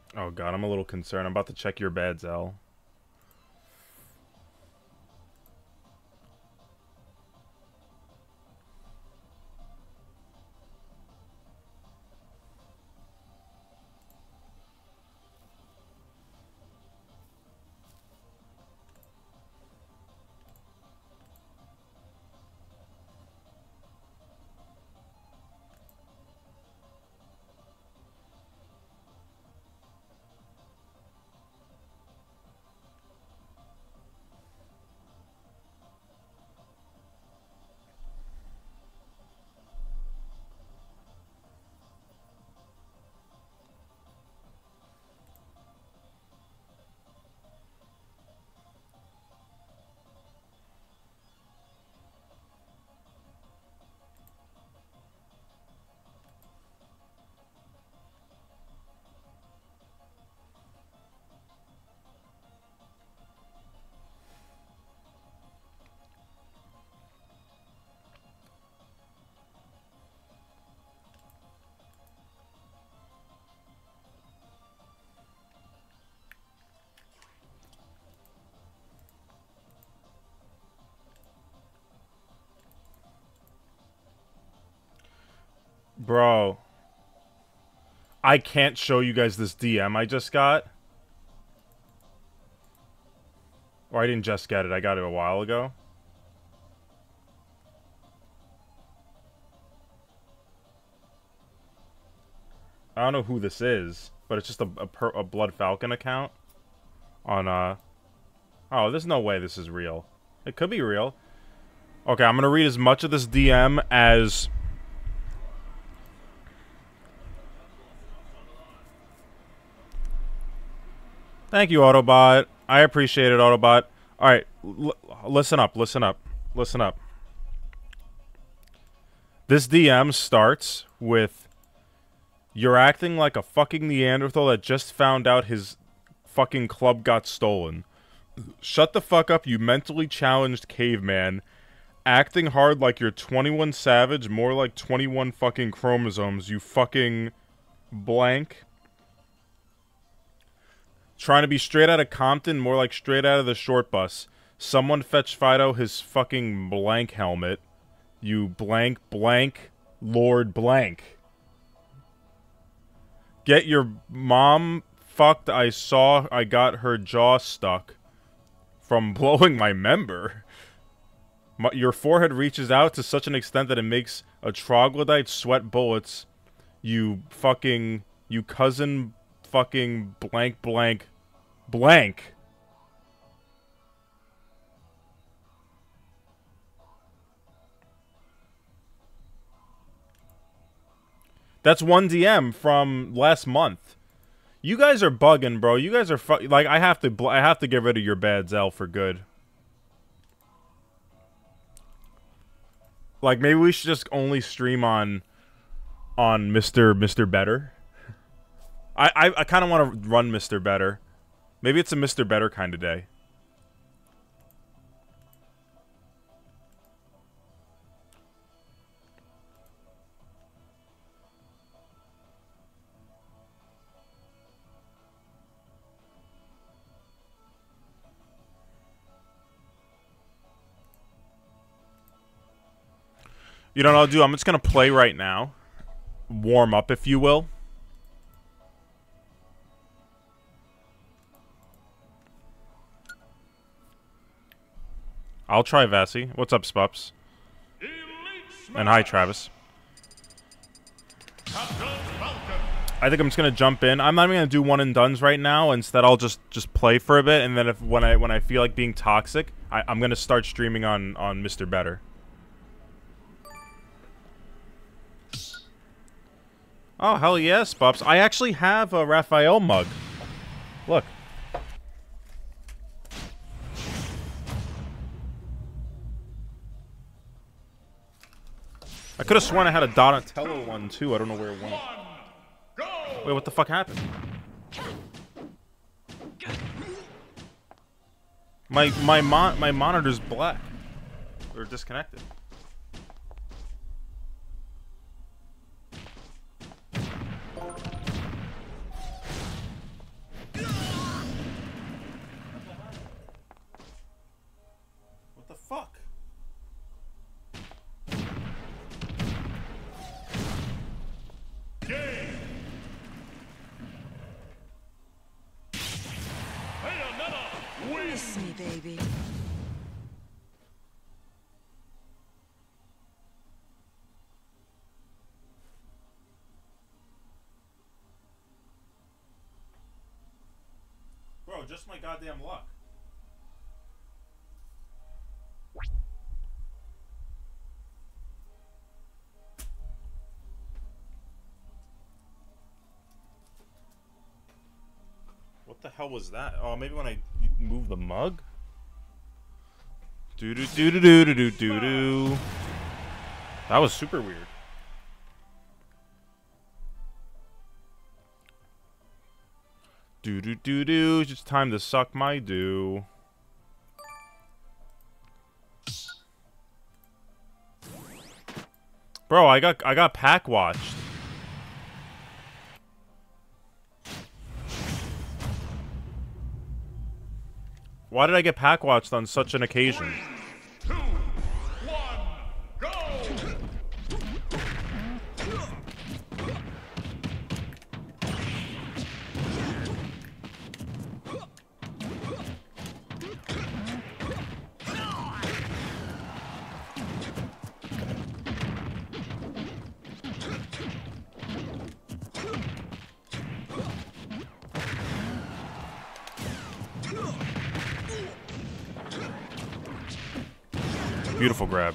Oh god, I'm a little concerned. I'm about to check your bed, Zell. Bro, I can't show you guys this DM I just got. Or I didn't just get it, I got it a while ago. I don't know who this is, but it's just a Blood Falcon account. On, Oh, there's no way this is real. It could be real. Okay, I'm gonna read as much of this DM as... Thank you, Autobot. I appreciate it, Autobot. Alright, listen up, listen up, listen up. This DM starts with... You're acting like a fucking Neanderthal that just found out his fucking club got stolen. Shut the fuck up, you mentally challenged caveman. Acting hard like you're 21 Savage, more like 21 fucking chromosomes, you fucking... blank. Trying to be straight out of Compton, more like straight out of the short bus. Someone fetch Fido his fucking blank helmet. You blank blank Lord blank. Get your mom fucked, I saw I got her jaw stuck. From blowing my member. Your forehead reaches out to such an extent that it makes a troglodyte sweat bullets. You fucking... You cousin fucking blank blank blank. That's one DM from last month. You guys are bugging, bro. You guys are like, I have to get rid of your bad Zell for good. Like, maybe we should just only stream on Mr. Better. I kind of want to run Mr. Better. Maybe it's a Mr. Better kind of day. You know what I'll do? I'm just gonna play right now. Warm up, if you will. I'll try Vassy. What's up, Spups? And hi, Travis. I think I'm just gonna jump in. I'm not even gonna do one and dones right now. Instead, I'll just play for a bit, and then when I feel like being toxic, I'm gonna start streaming on Mr. Better. Oh, hell yes, Pups. I actually have a Raphael mug. Look. I could have sworn I had a Donatello one, too. I don't know where it went. Wait, what the fuck happened? My monitor's black. Or disconnected. Miss me, baby. Bro, just my goddamn luck. What the hell was that? Oh, maybe when I move the mug? Doo doo doo doo doo doo doo doo. That was super weird. Doo doo doo doo. It's time to suck my doo. Bro, I got pack watched. Why did I get pack watched on such an occasion? 3, 2, 1, go! Beautiful grab.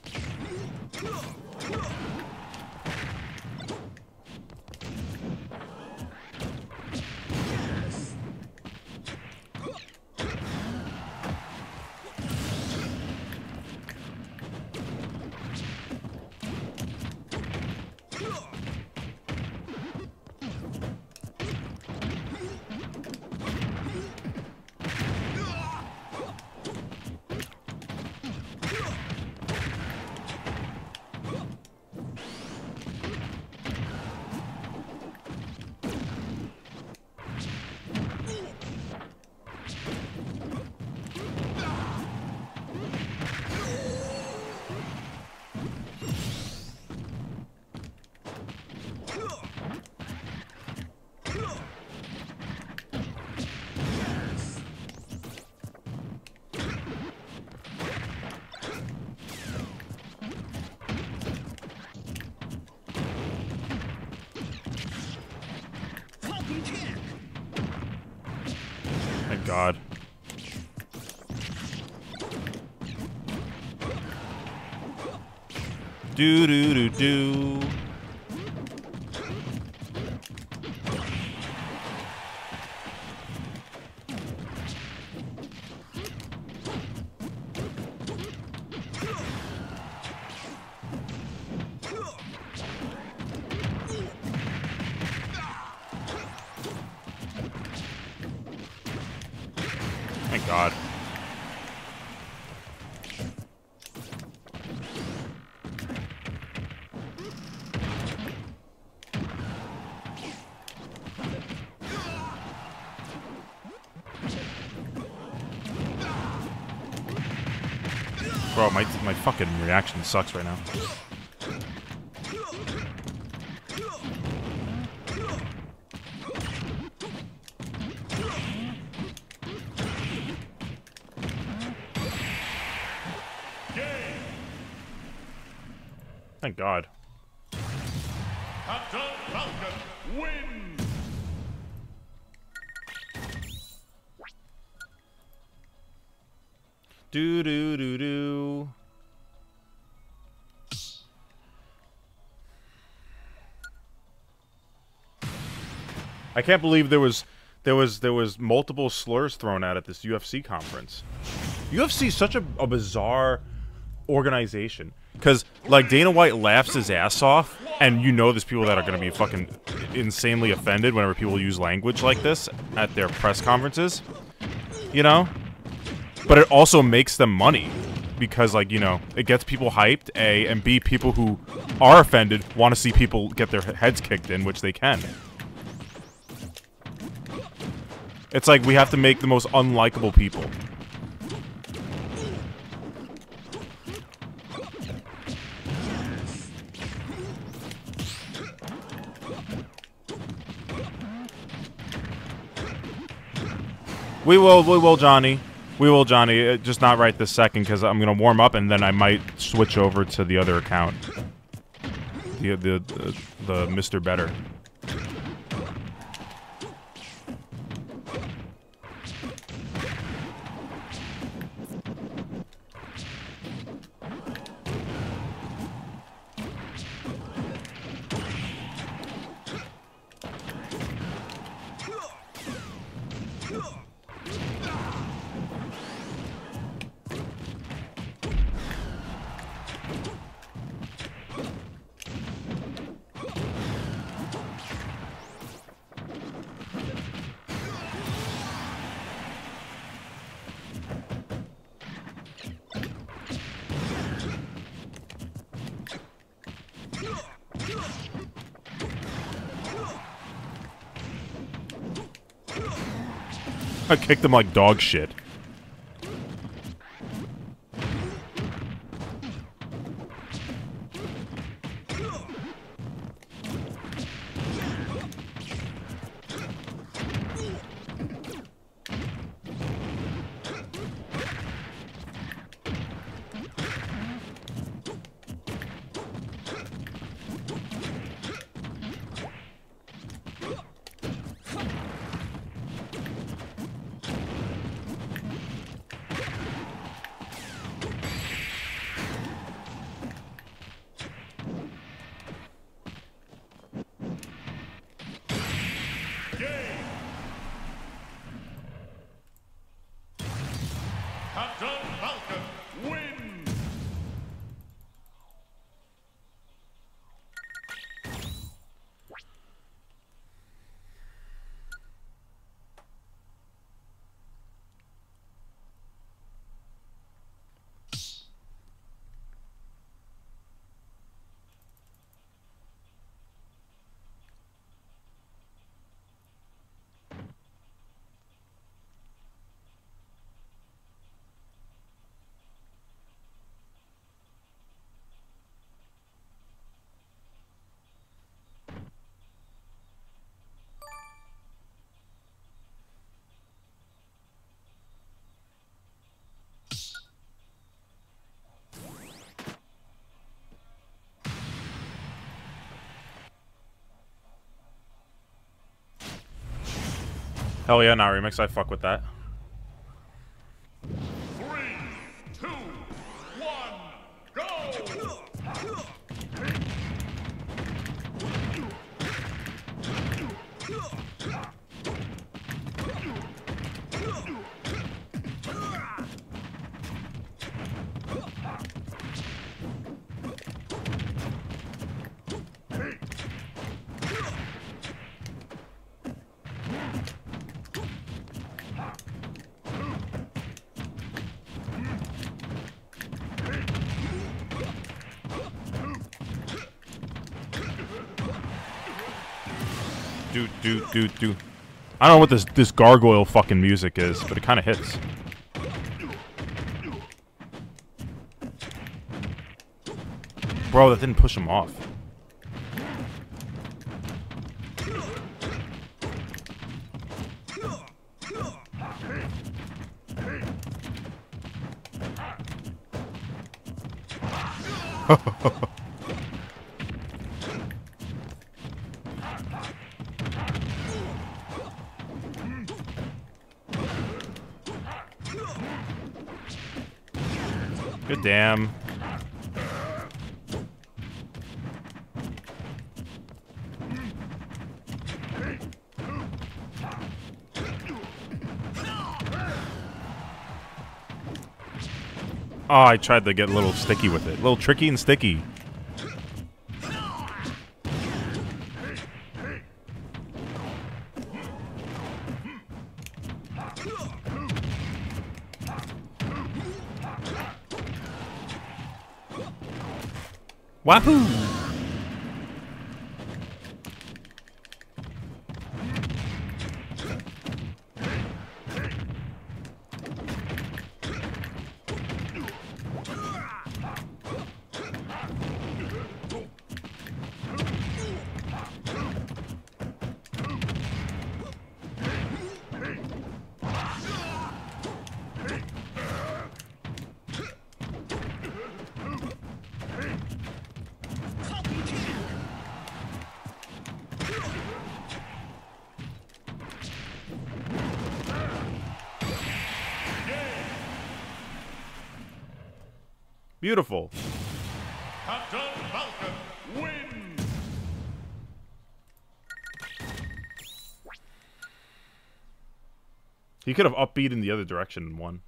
Thank God. Do do do do. Thank God. Bro, my fucking reaction sucks right now. Thank God. Captain Falcon wins! Do do do do. I can't believe there was multiple slurs thrown out at this UFC conference. UFC is such a bizarre organization. Because, like, Dana White laughs his ass off, and you know there's people that are going to be fucking insanely offended whenever people use language like this at their press conferences. You know? But it also makes them money. Because, like, you know, it gets people hyped, A, and B, people who are offended want to see people get their heads kicked in, which they can. It's like we have to make the most unlikable people. We will, Johnny. We will, Johnny. Just not right this second, because I'm gonna warm up, and then I might switch over to the other account. The Mr. Better. I kicked him like dog shit. Captain Falcon wins! Hell yeah, not remix. I fuck with that. 3, 2, 1, go! Dude. I don't know what this gargoyle fucking music is, but it kind of hits. Bro, that didn't push him off. Good damn. Oh, I tried to get a little sticky with it. A little tricky and sticky. Wahoo! Beautiful. Captain Falcon wins. He could have upbeat in the other direction and won.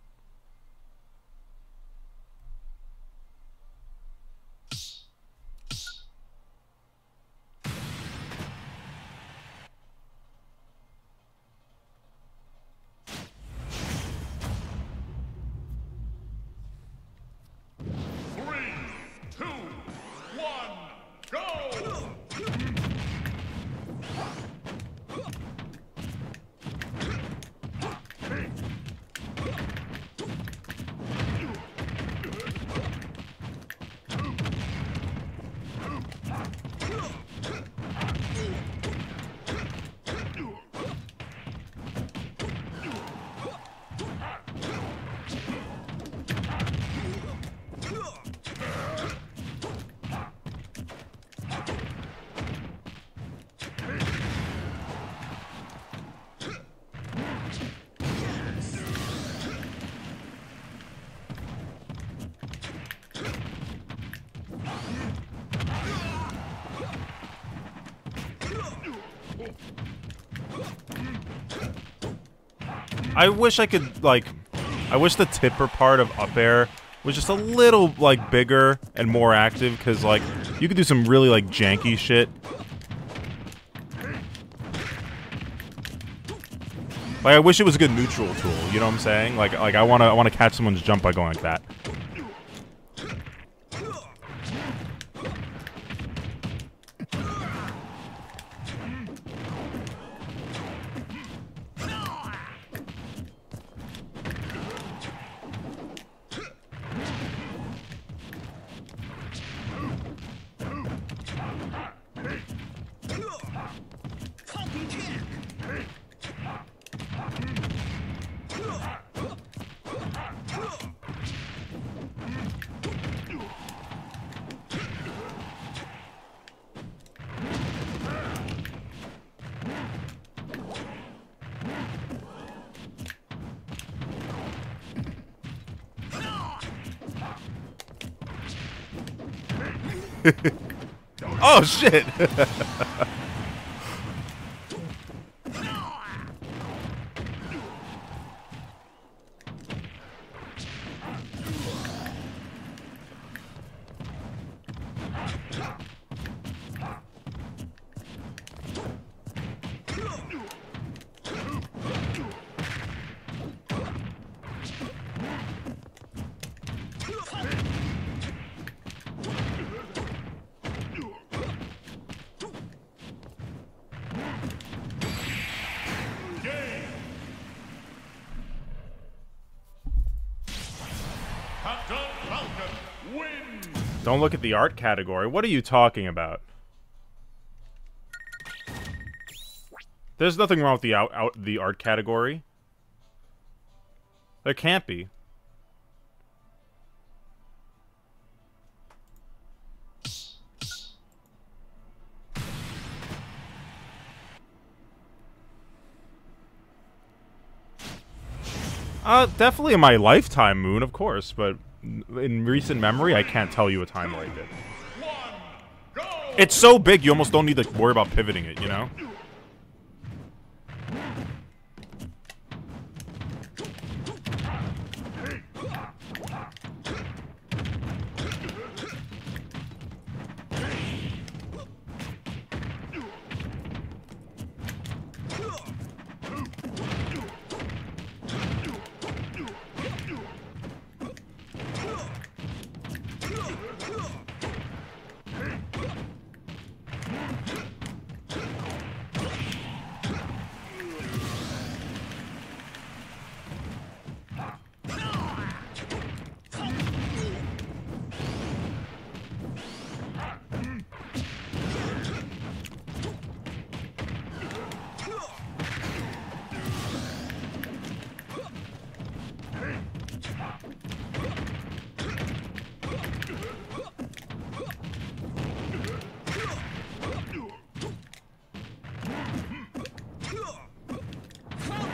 I wish I could, like, I wish the tipper part of up air was just a little, like, bigger and more active, because, like, you could do some really, like, janky shit. Like, I wish it was a good neutral tool, you know what I'm saying? Like I wanna catch someone's jump by going like that. Oh shit! Don't look at the art category. What are you talking about? There's nothing wrong with the art category. There can't be. Definitely in my lifetime, Moon, of course, but in recent memory, I can't tell you a time where I did. It's so big, you almost don't need to worry about pivoting it, you know?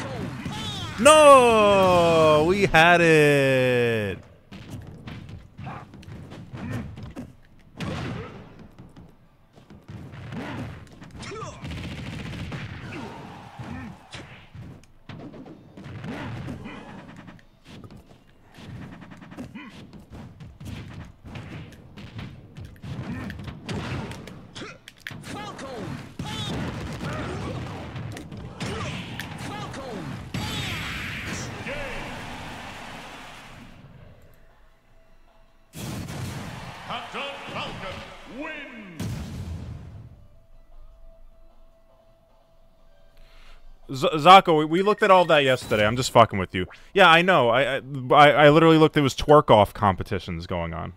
No, we had it. Zako, we looked at all that yesterday. I'm just fucking with you. Yeah, I know. I literally looked. There was twerk-off competitions going on.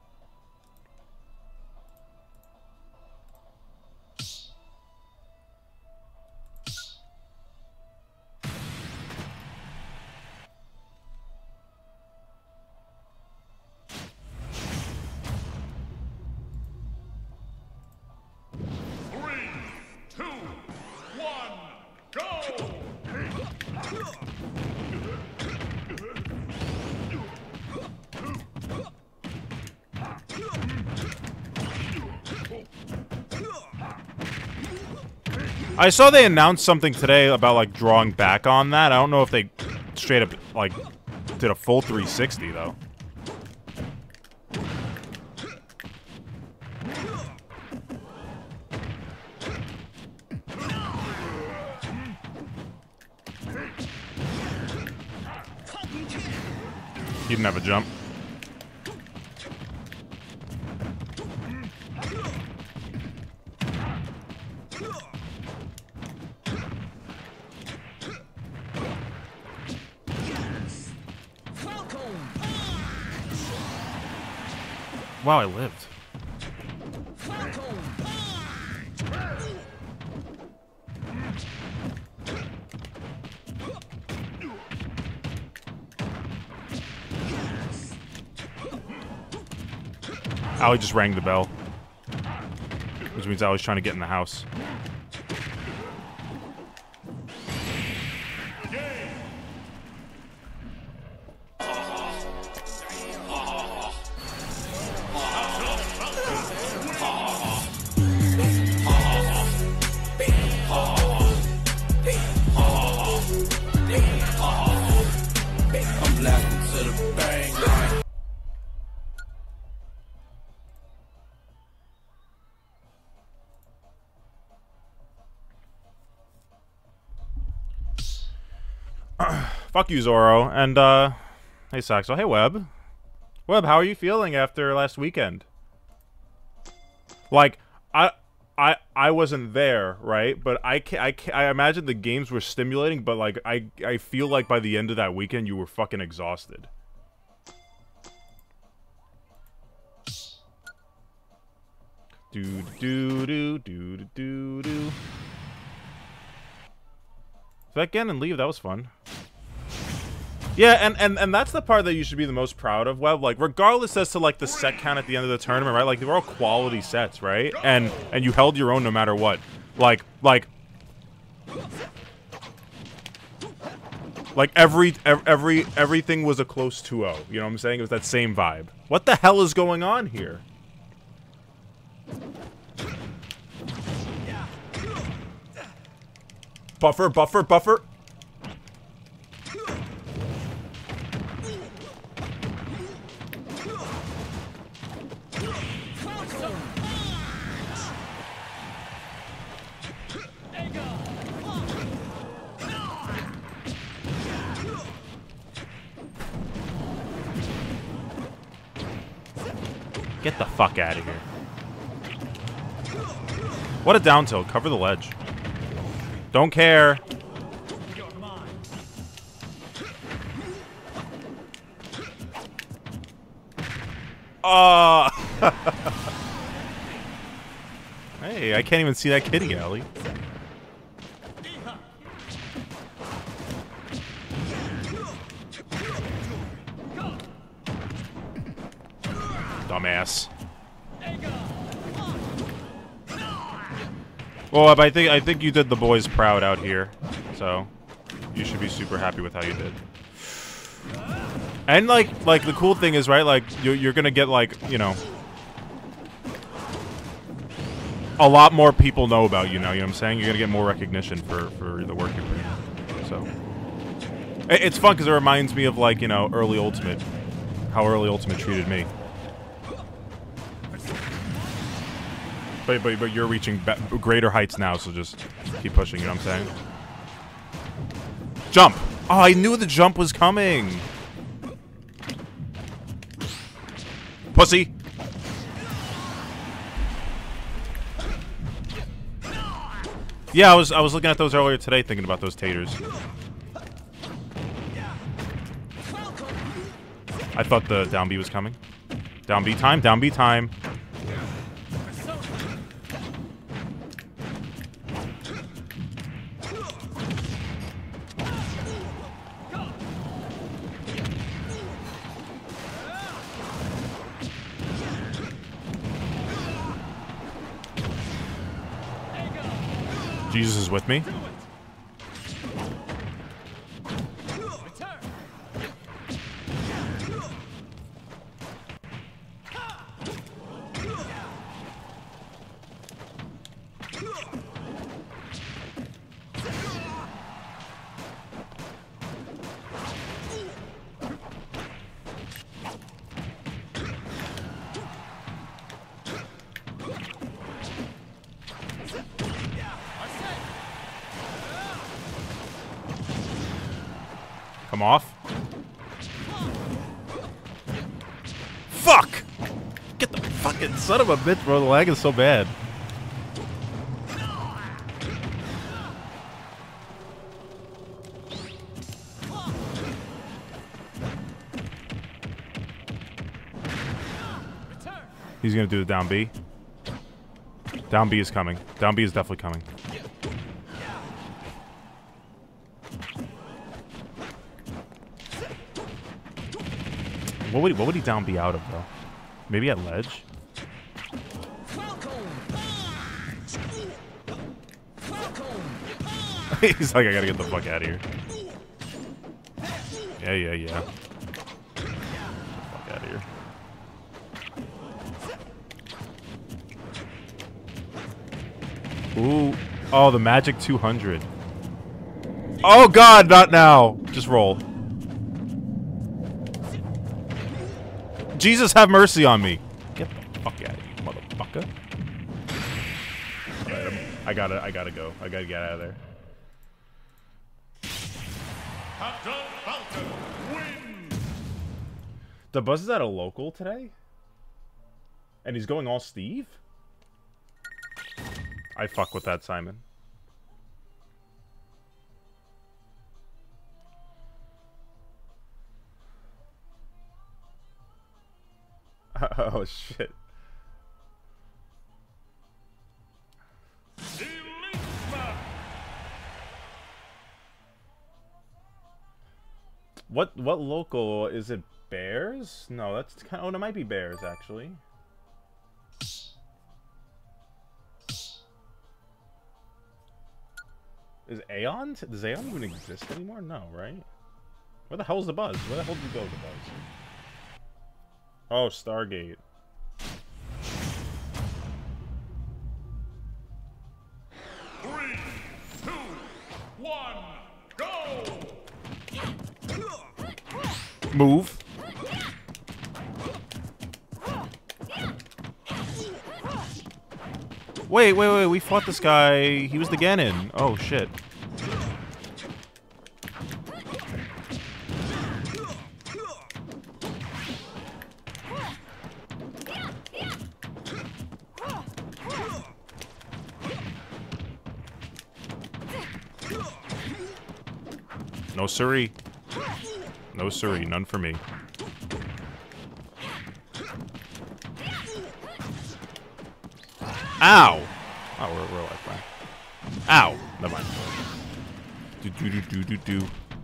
I saw they announced something today about, like, drawing back on that. I don't know if they straight up, like, did a full 360, though. He didn't have a jump. Wow, I lived. Ali just rang the bell. Which means Ali's trying to get in the house. Fuck you, Zoro. And, hey, Saxo. Hey, Webb. Webb, how are you feeling after last weekend? Like, I wasn't there, right? But I imagine the games were stimulating, but, like, I feel like by the end of that weekend, you were fucking exhausted. Do-do-do-do-do-do-do. So that Ganon leave, that was fun. Yeah, and that's the part that you should be the most proud of, Webb. Like, regardless as to, like, the set count at the end of the tournament, right? Like, they were all quality sets, right? And you held your own no matter what. Like, everything was a close 2-0. You know what I'm saying? It was that same vibe. What the hell is going on here? Buffer, buffer, buffer. Get the fuck out of here. What a down tilt. Cover the ledge. Don't care. Hey, I can't even see that kitty, Ellie. Dumbass. Well, I think you did the boys proud out here, so you should be super happy with how you did. And like the cool thing is, right? Like you're gonna get, like, you know, a lot more people know about you now. You know what I'm saying? You're gonna get more recognition for the work you're doing. So it's fun because it reminds me of, like, you know, early Ultimate, how early Ultimate treated me. But you're reaching greater heights now, so just keep pushing, you know what I'm saying? Jump! Oh, I knew the jump was coming! Pussy! Yeah, I was looking at those earlier today, thinking about those taters. I thought the down B was coming. Down B time, down B time. Jesus is with me. Come off. Fuck! Get the fucking son of a bitch, bro. The lag is so bad. He's gonna do the down B. Down B is coming. Down B is definitely coming. What would he down B out of, though? Maybe at ledge? He's like, I gotta get the fuck out of here. Yeah. Get the fuck out of here. Ooh. Oh, the magic 200. Oh, God, not now. Just roll. Jesus, have mercy on me. Get the fuck out of here, motherfucker. Right, I gotta go. I gotta get out of there. Captain Falcon wins. The Buzz is at a local today? And he's going all Steve? I fuck with that, Simon. Oh, shit. What local is it? Bears? No, that's kind of, oh, it might be Bears actually. Is Aeon? Does Aeon even exist anymore? No, right? Where the hell's the Buzz? Where the hell did you go with the Buzz? Oh, Stargate. Three, two, one, go! Move. Wait, we fought this guy. He was the Genin. Oh, shit. No siree. No siree, none for me. Ow! Oh, we're like fine. Ow! Never mind. Do.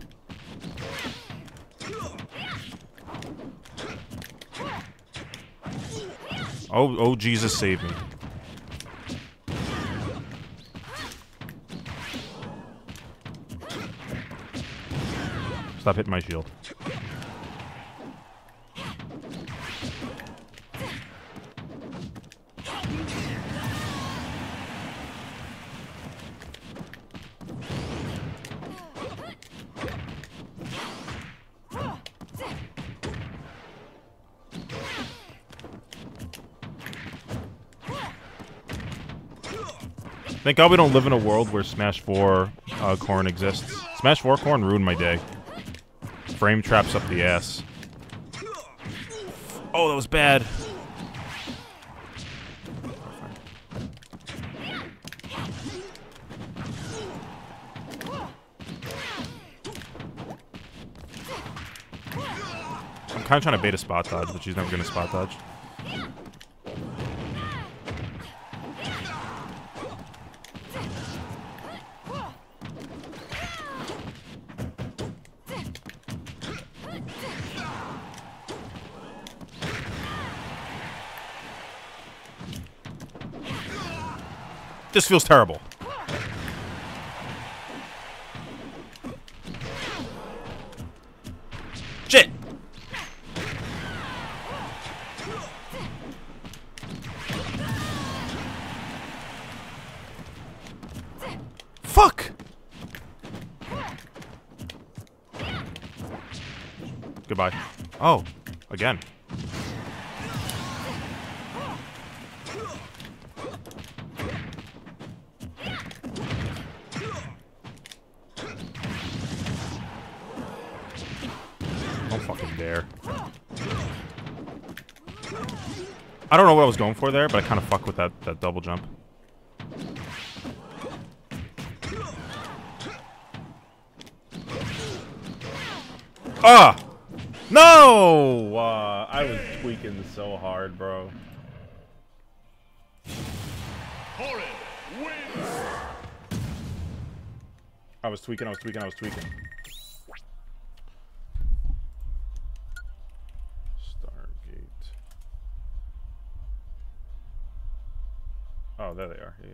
Oh, Jesus, save me. Stop hitting my shield. Thank God we don't live in a world where Smash 4 Corn exists. Smash 4 Corn ruined my day. Frame traps up the ass. Oh, that was bad. kind of trying to bait a spot dodge, but she's never going to spot dodge. This feels terrible. Shit! Fuck! Goodbye. Oh, again. Don't fucking dare. I don't know what I was going for there, but I kind of fuck with that double jump. Ah! No! I was tweaking so hard, bro. Horrid wins. I was tweaking. Stargate. Oh, there they are. Yeah.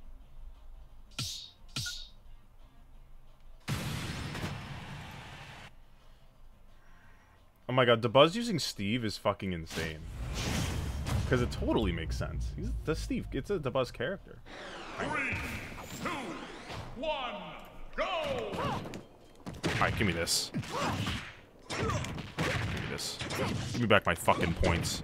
Oh my god, DeBuzz using Steve is fucking insane. Because it totally makes sense. He's the Steve. It's a DeBuzz character. 3, 2, 1, go! Alright, give me this. Give me this. Give me back my fucking points.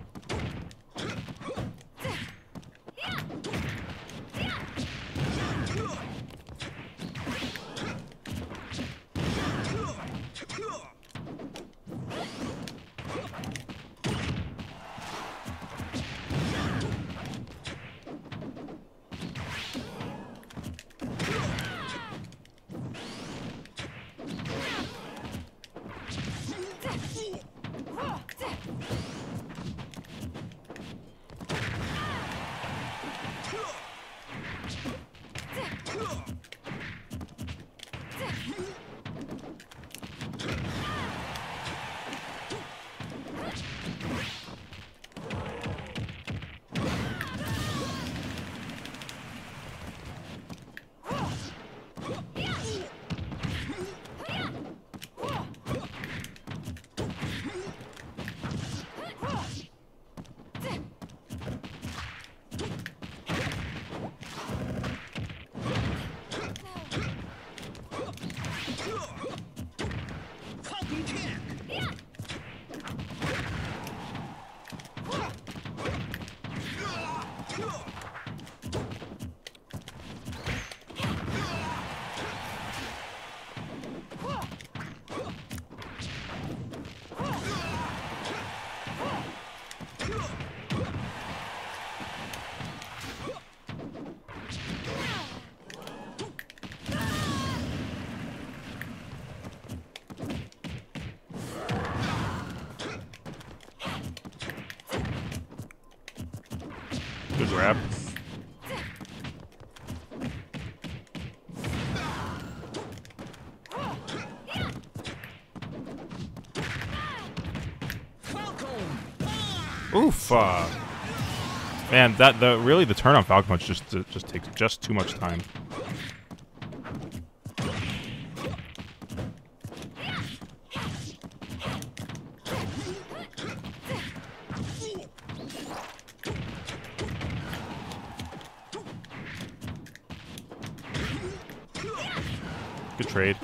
Good grab. Oof. Man, really the turn on Falcon Punch just takes just too much time. Good trade.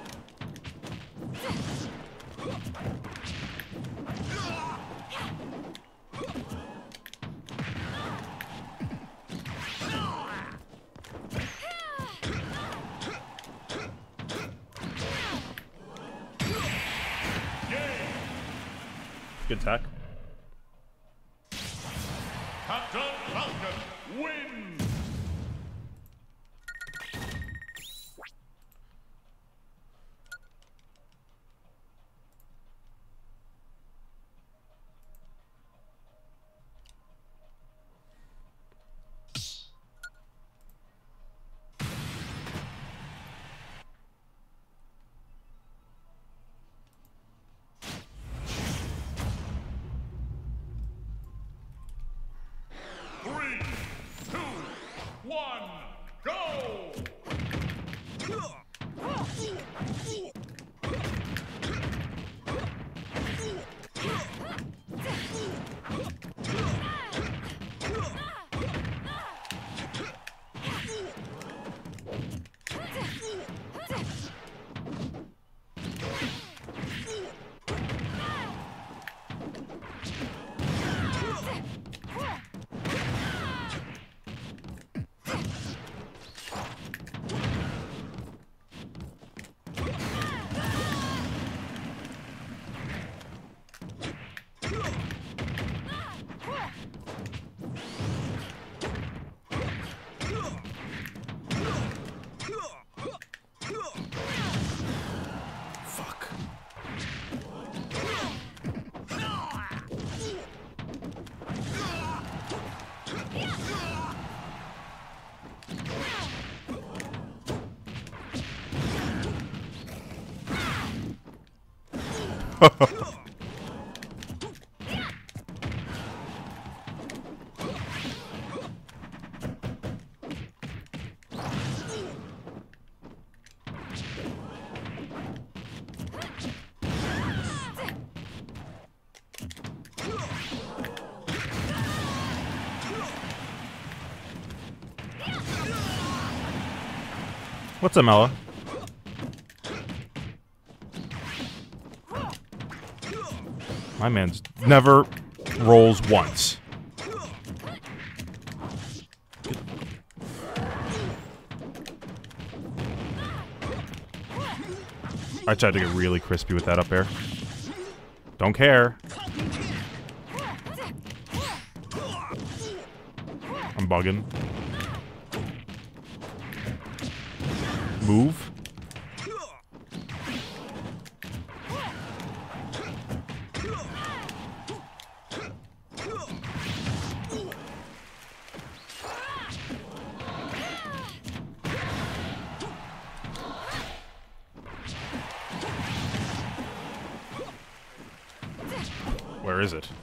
Good attack. Captain Falcon wins. Fuck. What's up, Mella? My man's never rolls once. I tried to get really crispy with that up there. Don't care. I'm bugging. Move. Where is it?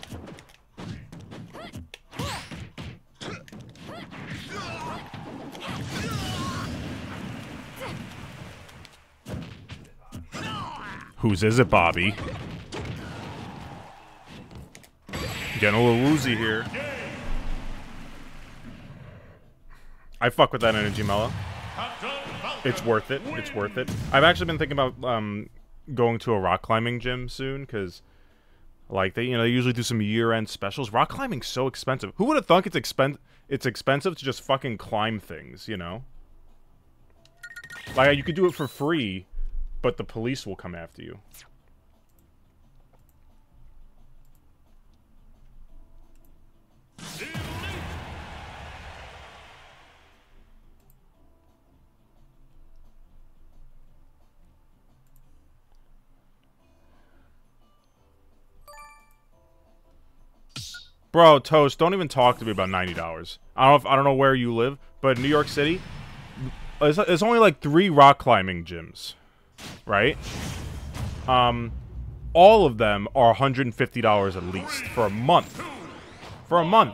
Whose is it, Bobby? Getting a little woozy here. I fuck with that energy, Mella. It's worth it. It's worth it. I've actually been thinking about going to a rock climbing gym soon, because like they usually do some year-end specials. Rock climbing's so expensive. Who would have thunk it's expensive to just fucking climb things, you know? Like, you could do it for free, but the police will come after you. Bro, Toast, don't even talk to me about $90. I don't know where you live, but in New York City, there's only like 3 rock climbing gyms, right? All of them are $150 at least for a month. For a month.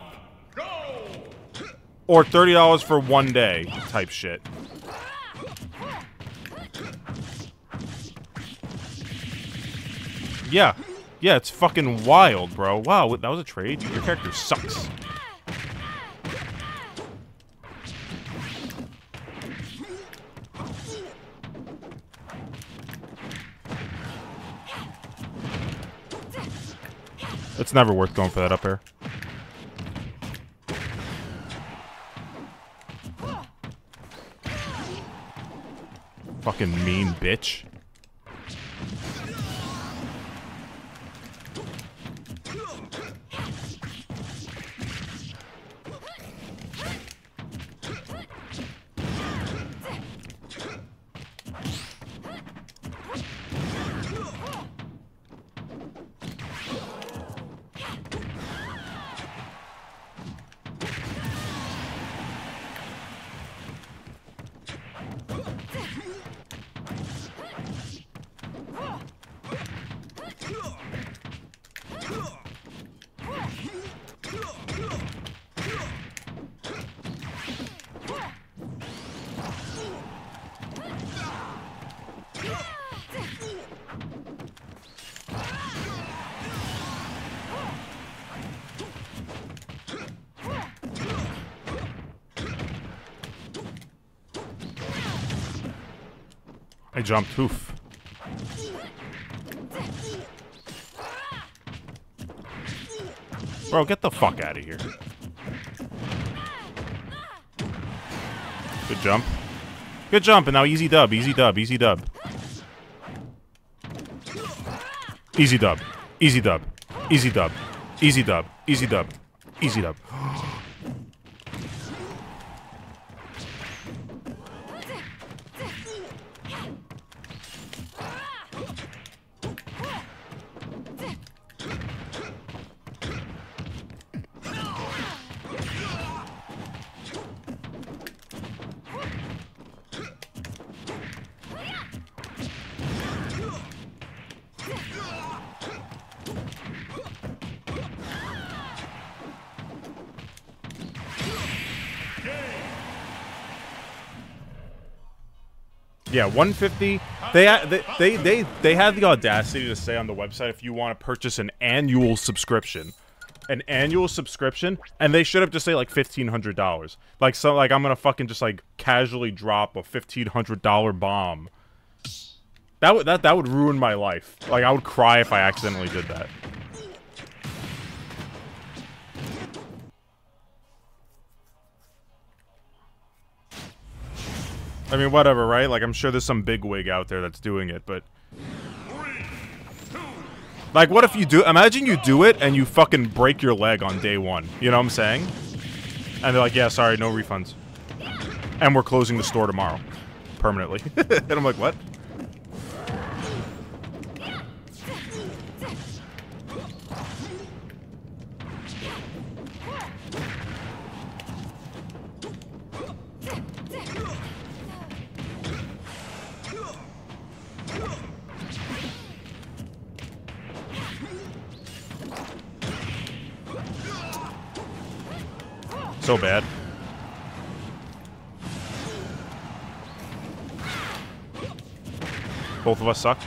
Or $30 for one day type shit. Yeah. Yeah, it's fucking wild, bro. Wow, that was a trade? Your character sucks. It's never worth going for that up air. Fucking mean bitch. I jumped. Oof. Bro, get the fuck out of here. Good jump. Good jump, and now easy dub, easy dub, easy dub. Easy dub. Easy dub. Easy dub. Easy dub. Easy dub. Easy dub. Yeah, 150. They had the audacity to say on the website if you want to purchase an annual subscription. An annual subscription, and they should have just say like $1,500. Like I'm gonna fucking just like casually drop a $1,500 bomb. That would ruin my life. Like I would cry if I accidentally did that. I mean, whatever, right? Like I'm sure there's some bigwig out there that's doing it, but. Like, what if you do... Imagine you do it, and you fucking break your leg on day one. You know what I'm saying? And they're like, yeah, sorry, no refunds. And we're closing the store tomorrow. Permanently. And I'm like, what? So bad. Both of us suck.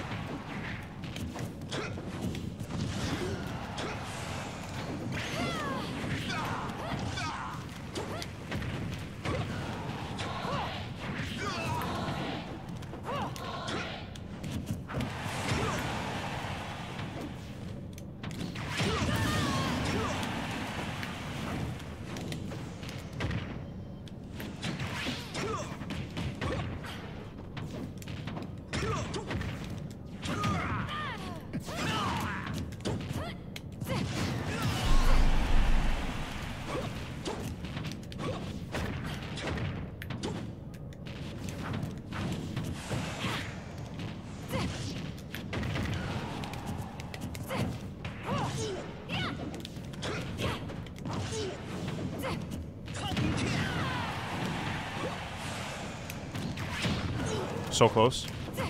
So close.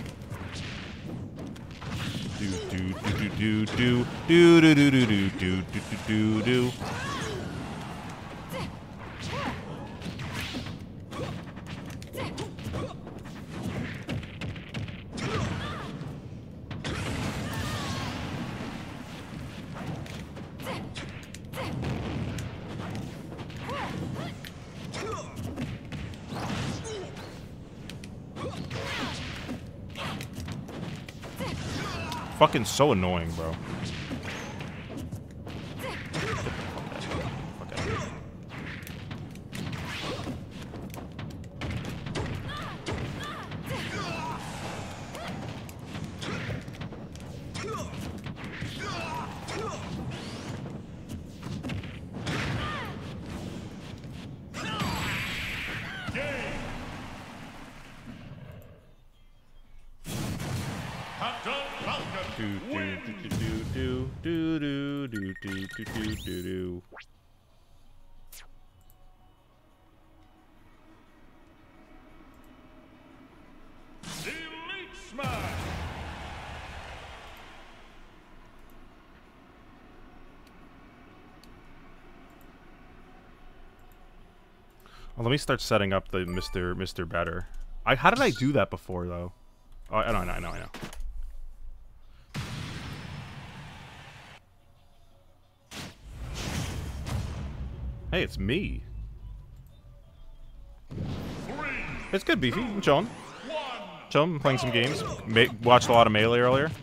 Do do do do do do do do do do do do do do. Fucking so annoying, bro. Well, let me start setting up the Mr. Better. How did I do that before, though? Oh, I know. Hey, it's me. It's good, Beefy. I'm chilling. Chilling, playing some games. Watched a lot of Melee earlier.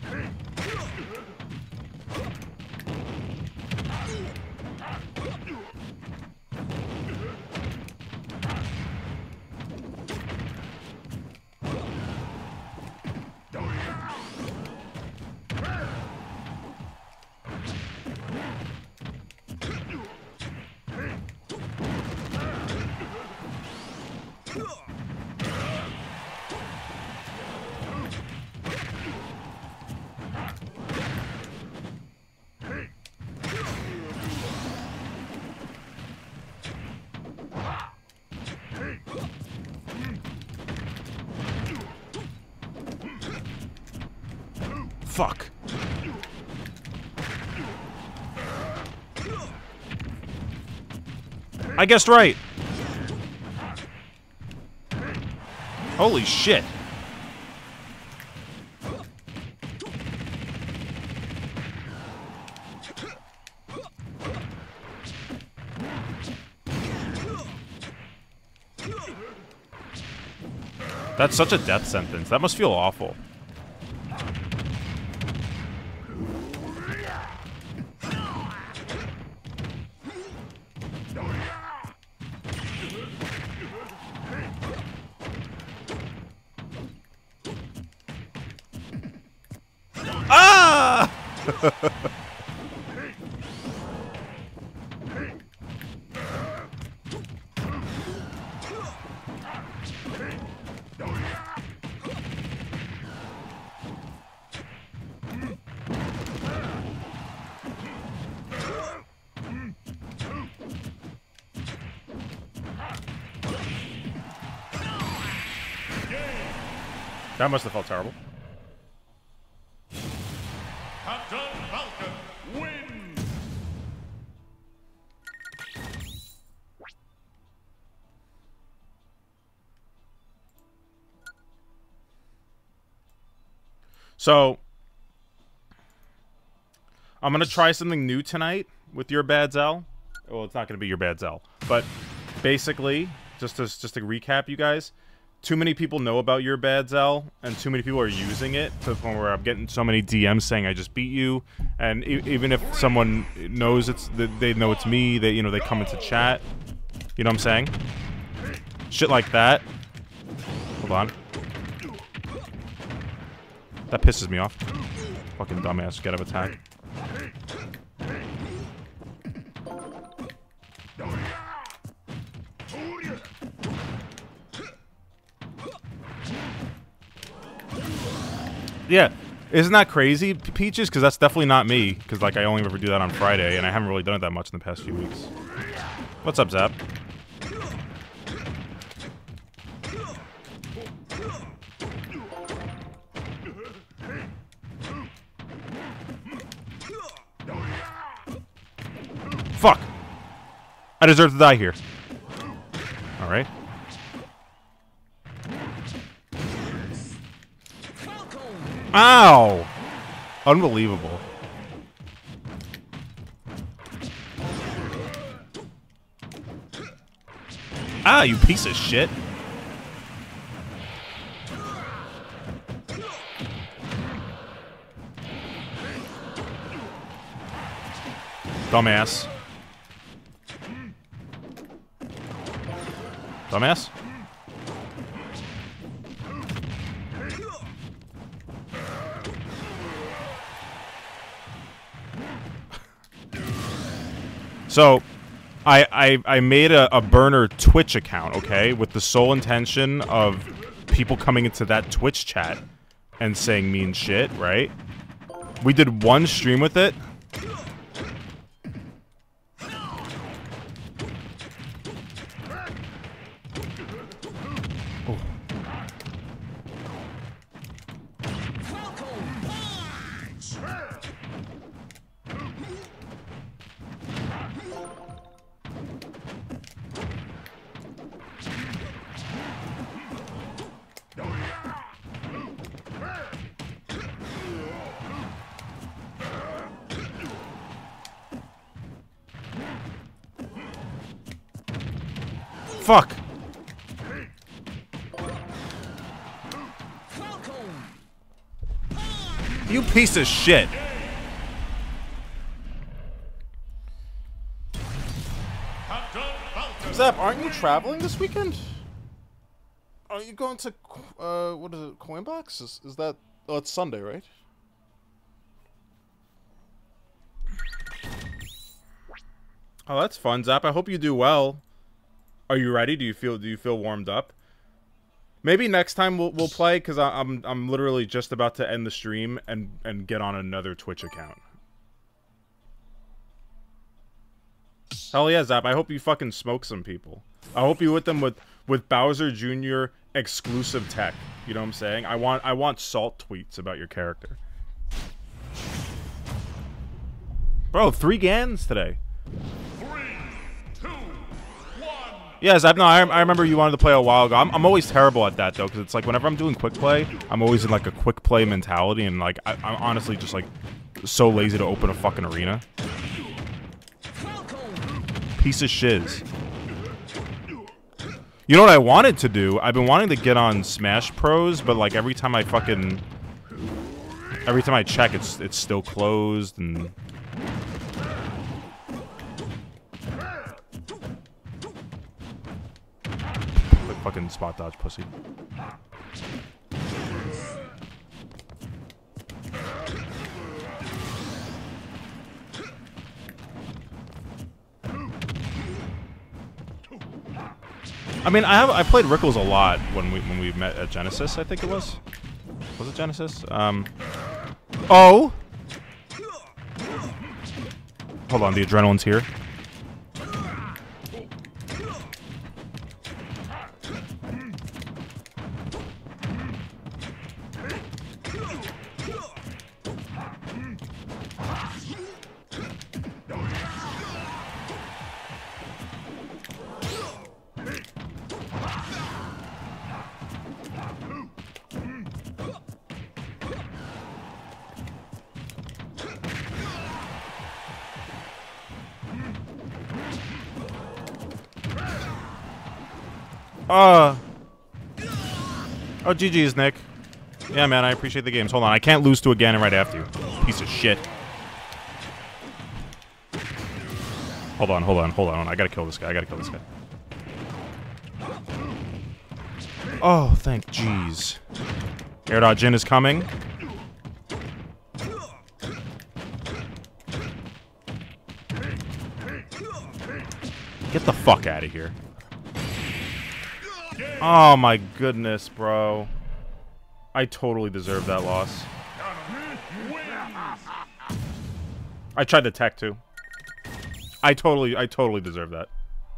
Fuck. I guessed right. Holy shit. That's such a death sentence. That must feel awful. Ah! That must have felt terrible. Captain Falcon wins. So, I'm gonna try something new tonight with Your Bad Zell. Well, it's not gonna be Your Bad Zell, but basically, just to recap, you guys. Too many people know about Your Bad Zell, and too many people are using it to the point where I'm getting so many DMs saying I just beat you, and even if someone knows they know it's me, they they come into chat. You know what I'm saying? Shit like that. Hold on. That pisses me off. Fucking dumbass, get out of attack. Yeah, isn't that crazy, Peaches? Because that's definitely not me. Because like I only ever do that on Friday, and I haven't really done it that much in the past few weeks. What's up, Zap? Fuck! I deserve to die here. All right. Ow! Unbelievable. Ah, you piece of shit. Dumbass. Dumbass? So, I made a burner Twitch account, okay, with the sole intention of people coming into that Twitch chat and saying mean shit, right? We did one stream with it. Oh. Fuck! You piece of shit! Zap, aren't you traveling this weekend? Are you going to, what is it, Coinbox? Is that, oh, it's Sunday, right? Oh, that's fun, Zap. I hope you do well. Are you ready? Do you feel warmed up? Maybe next time we'll play, because I'm literally just about to end the stream and get on another Twitch account. Hell yeah, Zap. I hope you fucking smoke some people. I hope you hit them with Bowser Jr. exclusive tech. You know what I'm saying? I want salt tweets about your character. Bro, 3 Gans today. 3, 2, 1. Yeah, Zap, no, I remember you wanted to play a while ago. I'm always terrible at that, though, because it's like whenever I'm doing quick play, I'm always in like a quick play mentality, and like I'm honestly just like so lazy to open a fucking arena. Piece of shiz. You know what I wanted to do? I've been wanting to get on Smash Bros, but like every time I check, it's still closed and. Like fucking spot dodge, pussy. I mean, I played Rickles a lot when we met at Genesis. I think it was. Was it Genesis? Oh. Hold on, the adrenaline's here. Oh, GG's, Nick. Yeah, man, I appreciate the games. Hold on, I can't lose to a Ganon right after you. Piece of shit. Hold on. I gotta kill this guy. Oh, thank jeez. Air dodge in is coming. Get the fuck out of here. Oh my goodness, bro. I totally deserve that loss. I tried to tech too. I totally deserve that.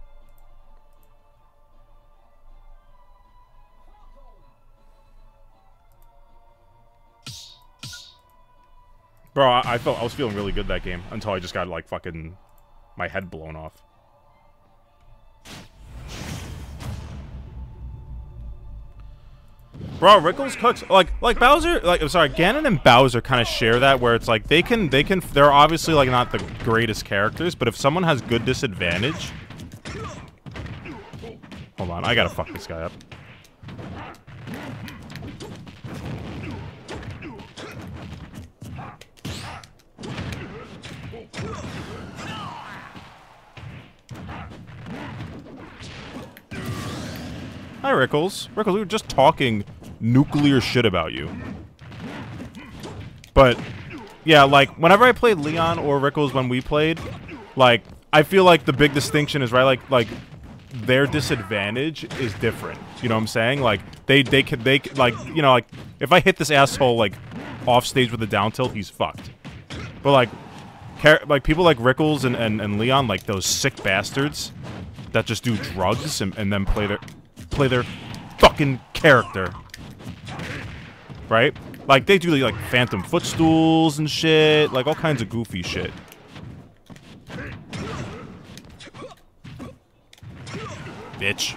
Bro, I was feeling really good that game until I just got like fucking my head blown off. Bro, Rickles cooks like Bowser, like I'm sorry, Ganon and Bowser kind of share that where it's like they're obviously like not the greatest characters, but if someone has good disadvantage. Hold on, I gotta fuck this guy up. Hi, Rickles. Rickles, we were just talking nuclear shit about you. But, yeah, like, whenever I played Leon or Rickles when we played, like, I feel like the big distinction is, right, like, their disadvantage is different. You know what I'm saying? Like, they like, you know, like, if I hit this asshole, like, off stage with a down tilt, he's fucked. But, like people like Rickles and Leon, like, those sick bastards that just do drugs and then play their fucking character. Right? Like, they do, like, phantom footstools and shit. Like, all kinds of goofy shit. Bitch.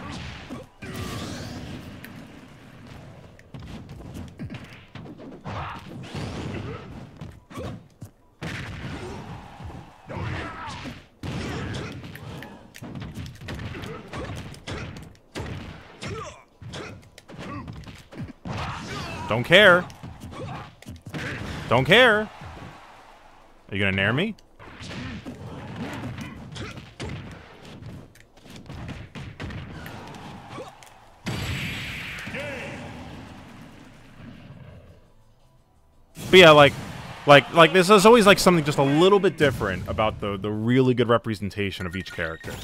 Don't care. Don't care. Are you gonna nair me? But yeah, like this is always like something just a little bit different about the really good representation of each character.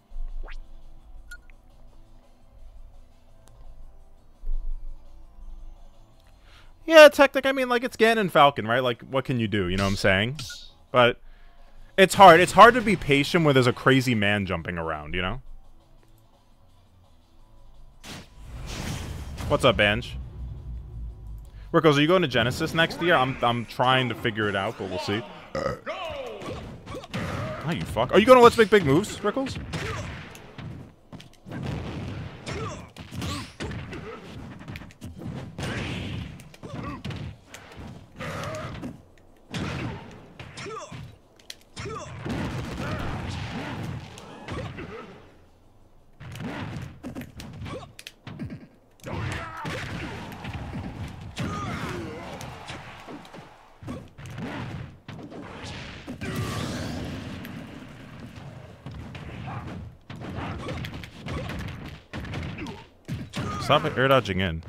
Yeah, technically, I mean, like, it's Ganon and Falcon, right? Like, what can you do? You know what I'm saying? But it's hard. It's hard to be patient when there's a crazy man jumping around, you know? What's up, Banj? Rickles, are you going to Genesis next year? I'm trying to figure it out, but we'll see. Oh, you fuck. Are you going to Let's Make Big Moves, Rickles? Stop air dodging in.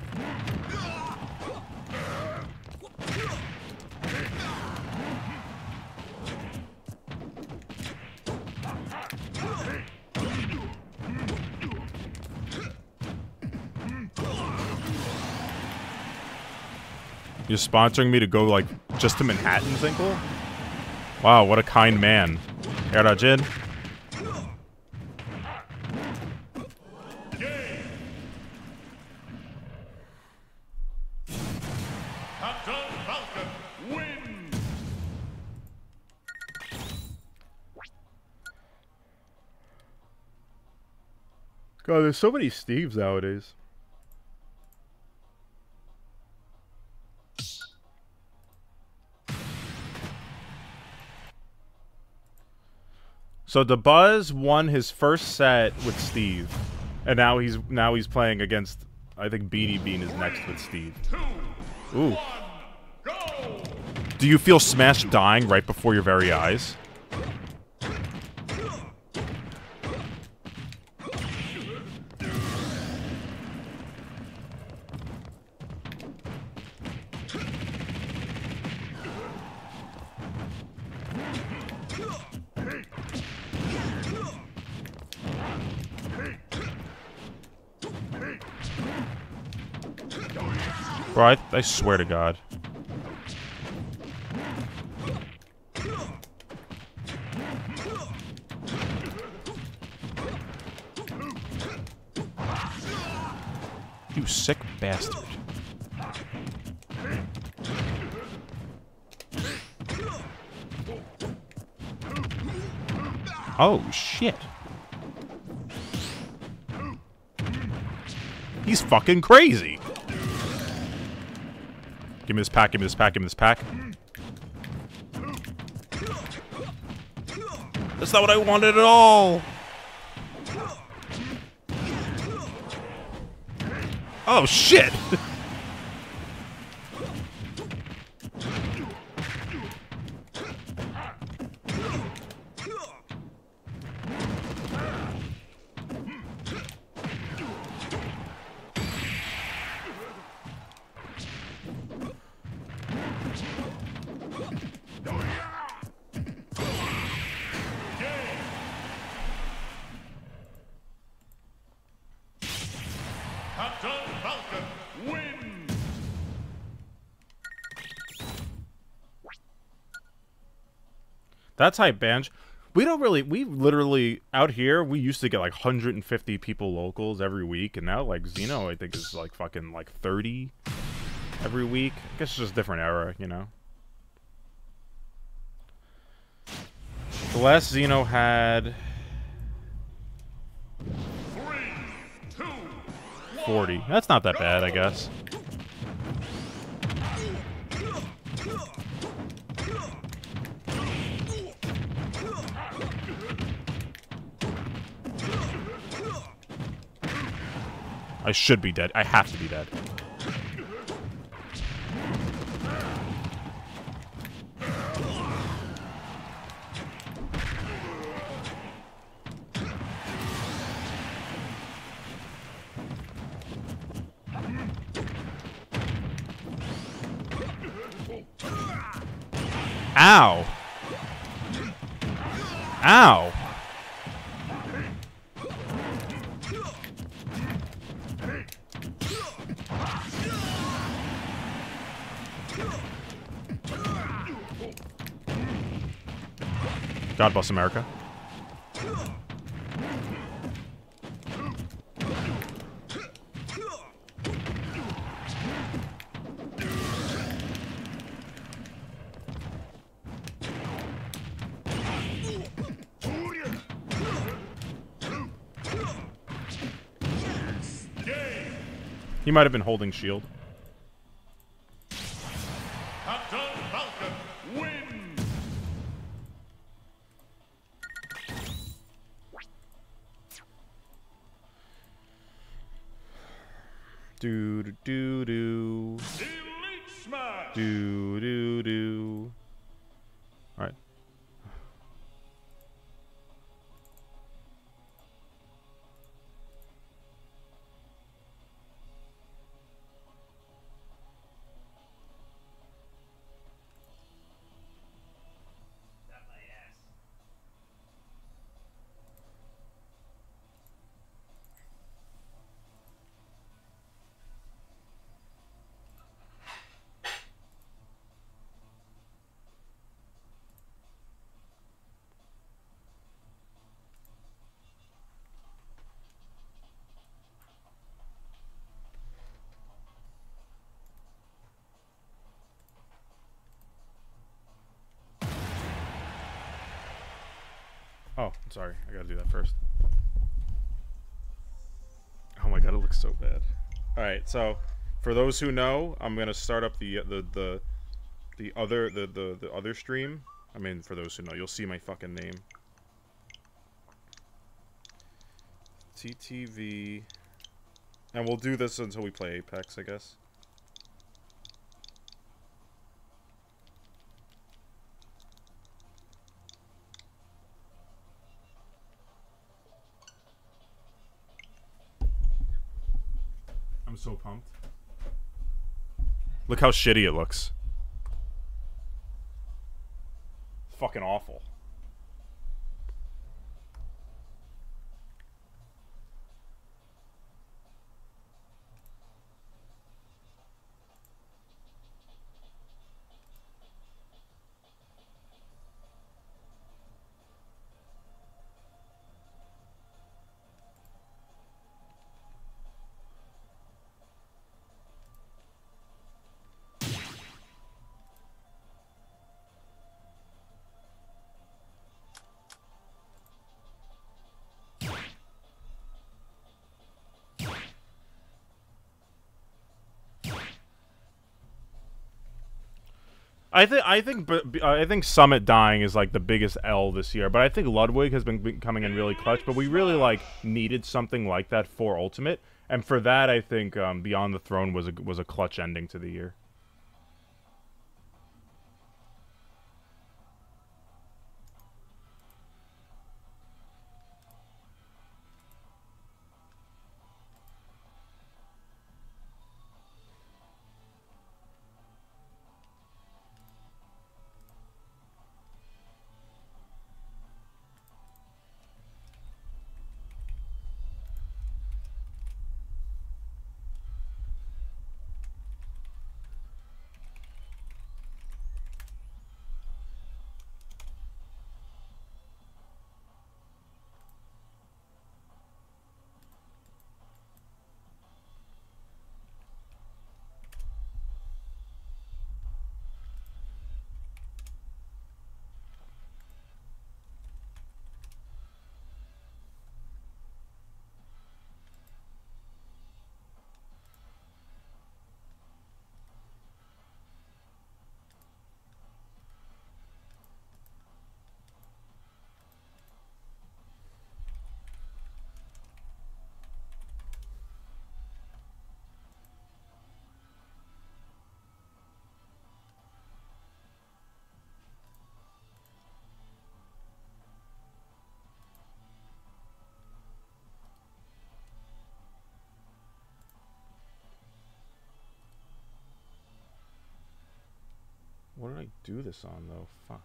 You're sponsoring me to go, like, just to Manhattan, Zinkle? Wow, what a kind man. Air dodge in. Captain Falcon wins. God, there's so many Steves nowadays. So DeBuzz won his first set with Steve, and now he's playing against, I think Beanie Bean is next with Steve. 2, Ooh. 1, go! Do you feel Smash dying right before your very eyes? Bro, I swear to God. You sick bastard. Oh, shit. He's fucking crazy. Give me this pack, give me this pack, give me this pack. That's not what I wanted at all. Oh, shit. Captain Falcon wins. That's hype, Banj. We literally, out here, we used to get like 150 people locals every week, and now, like, Xeno, I think, is like fucking, like, 30 every week. I guess it's just a different era, you know? The last Xeno had 3, 2, 40. That's not that bad, I guess. I should be dead. I have to be dead. Ow! Ow! God bless America. He might have been holding shield. Captain Falcon wins. Do do do do. Elite Smash. Do do do. All right. Oh, I'm sorry. I gotta do that first. Oh my god, it looks so bad. All right, so for those who know, I'm gonna start up the other stream. I mean, for those who know, you'll see my fucking name. TTV, and we'll do this until we play Apex, I guess. I'm so pumped. Look how shitty it looks. It's fucking awful. I think Summit dying is like the biggest L this year, but I think Ludwig has been coming in really clutch. But we really like needed something like that for Ultimate, and for that I think Beyond the Throne was a clutch ending to the year. What did I do this on, though? Fuck.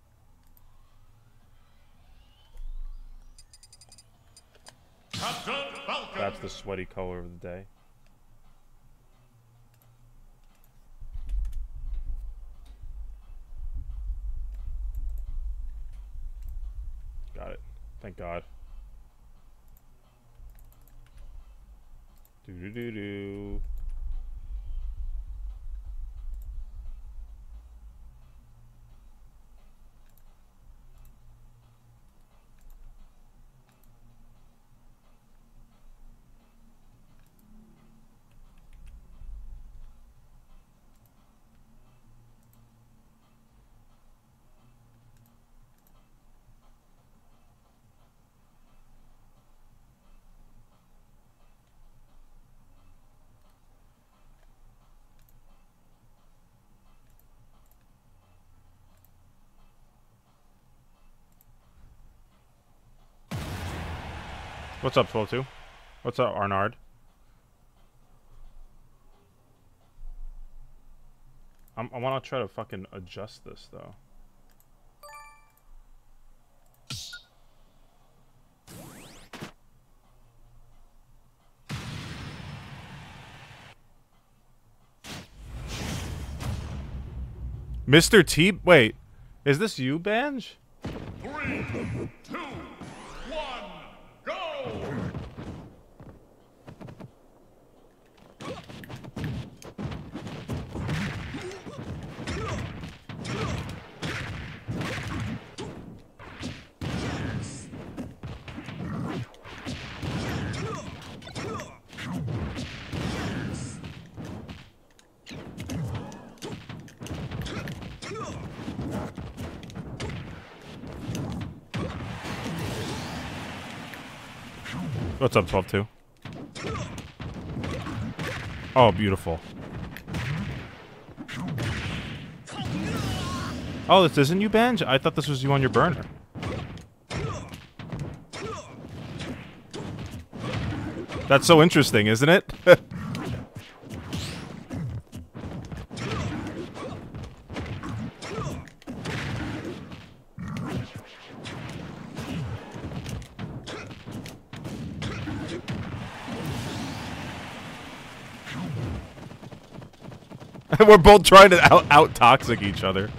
Captain Falcon. That's the sweaty color of the day. Got it. Thank God. Do-do-do-do. What's up, 12-2? What's up, Arnard? I want to try to fucking adjust this, though. Mr. T? Wait, is this you, Banj? 3, 2, 1, go! What's up, 12-2? Oh, beautiful. Oh, this isn't you, Benj? I thought this was you on your burner. That's so interesting, isn't it? We're both trying to out-toxic each other.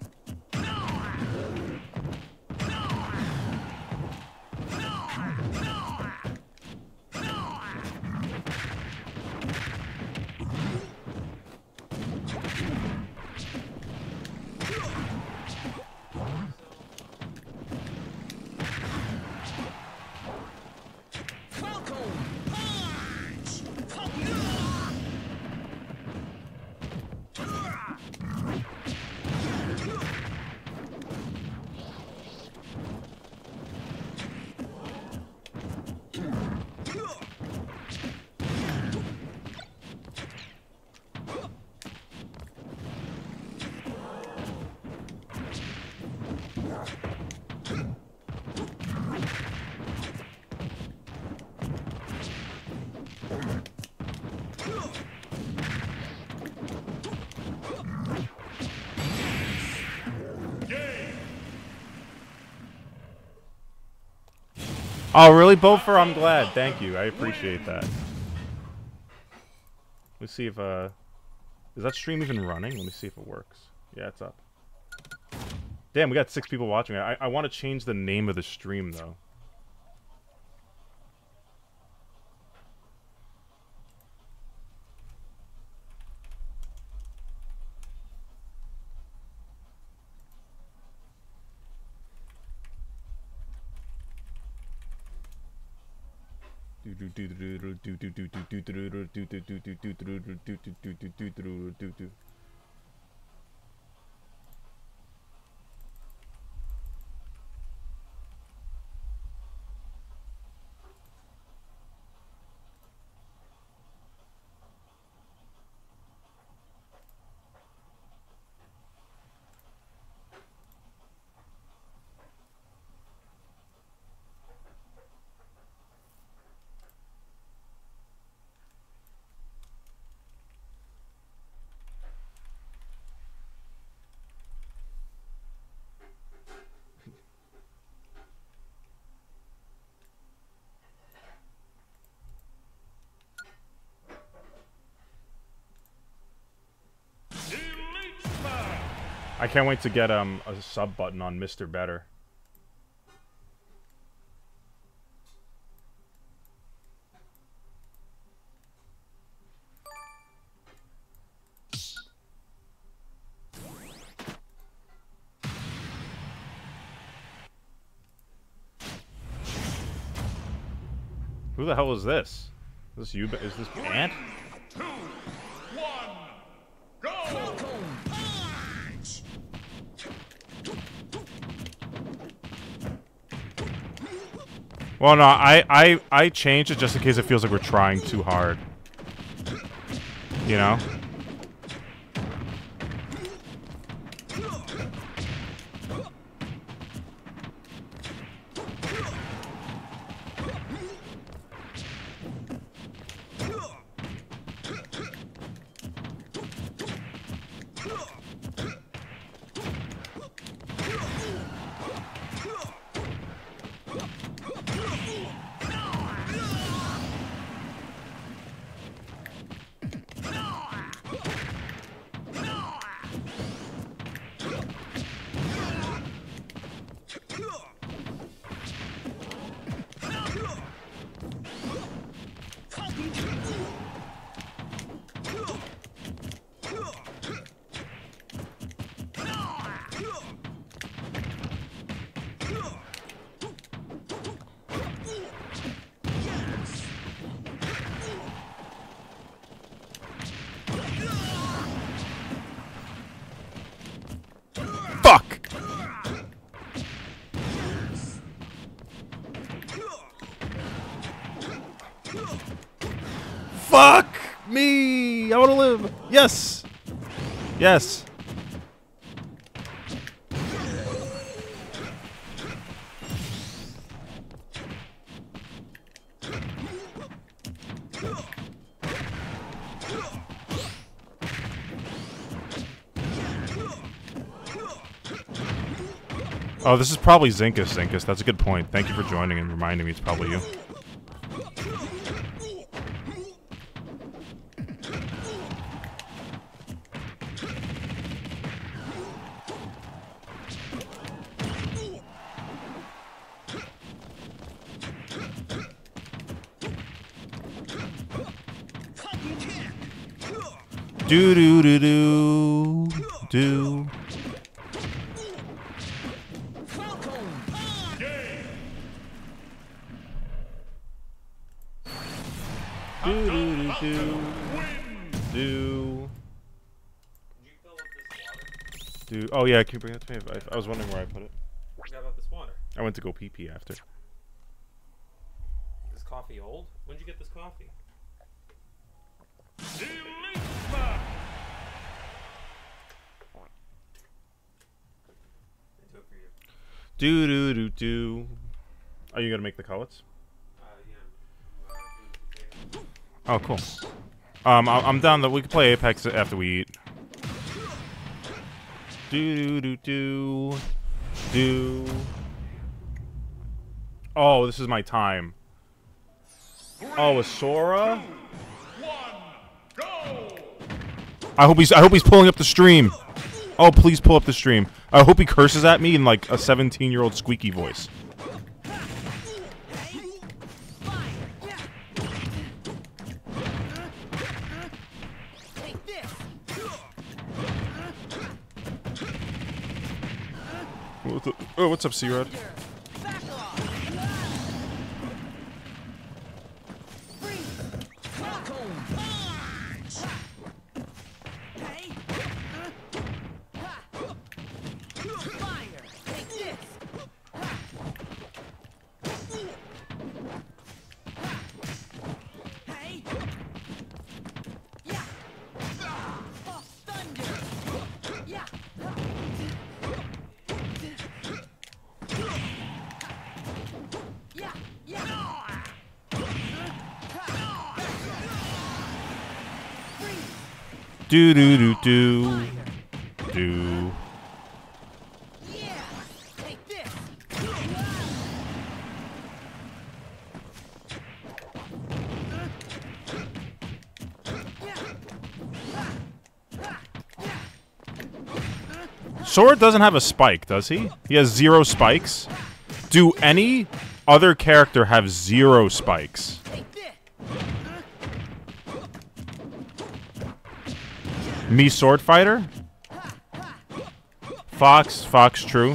Oh, really, Bofer? I'm glad. Thank you. I appreciate that. Let's see if, is that stream even running? Let me see if it works. Yeah, it's up. Damn, we got 6 people watching. I want to change the name of the stream, though. I can't wait to get a sub button on Mr. Better. Who the hell is this? Is this you? Is this Ant? 2, 1, go! Well, no, I changed it just in case it feels like we're trying too hard. You know? Fuck me! I want to live. Yes. Yes. Oh, this is probably Zinkus. Zinkus, that's a good point. Thank you for joining and reminding me it's probably you. Do do do do do. Do. Oh yeah, can you bring that to me? I was wondering where I put it. What about this water? I went to go pee after. Is coffee old? When'd you get this coffee? Do do do do. Are you gonna make the cullets? Yeah. Oh, cool. I'm down that we can play Apex after we eat. Do do do do. Oh, this is my time. Oh, a Sora? I hope he's pulling up the stream. Oh, please pull up the stream. I hope he curses at me in like a 17-year-old squeaky voice. Oh, what's up, C-Rod? Do do do do do. Sword doesn't have a spike, does he? He has 0 spikes. Do any other character have 0 spikes? Me sword fighter? Fox, true.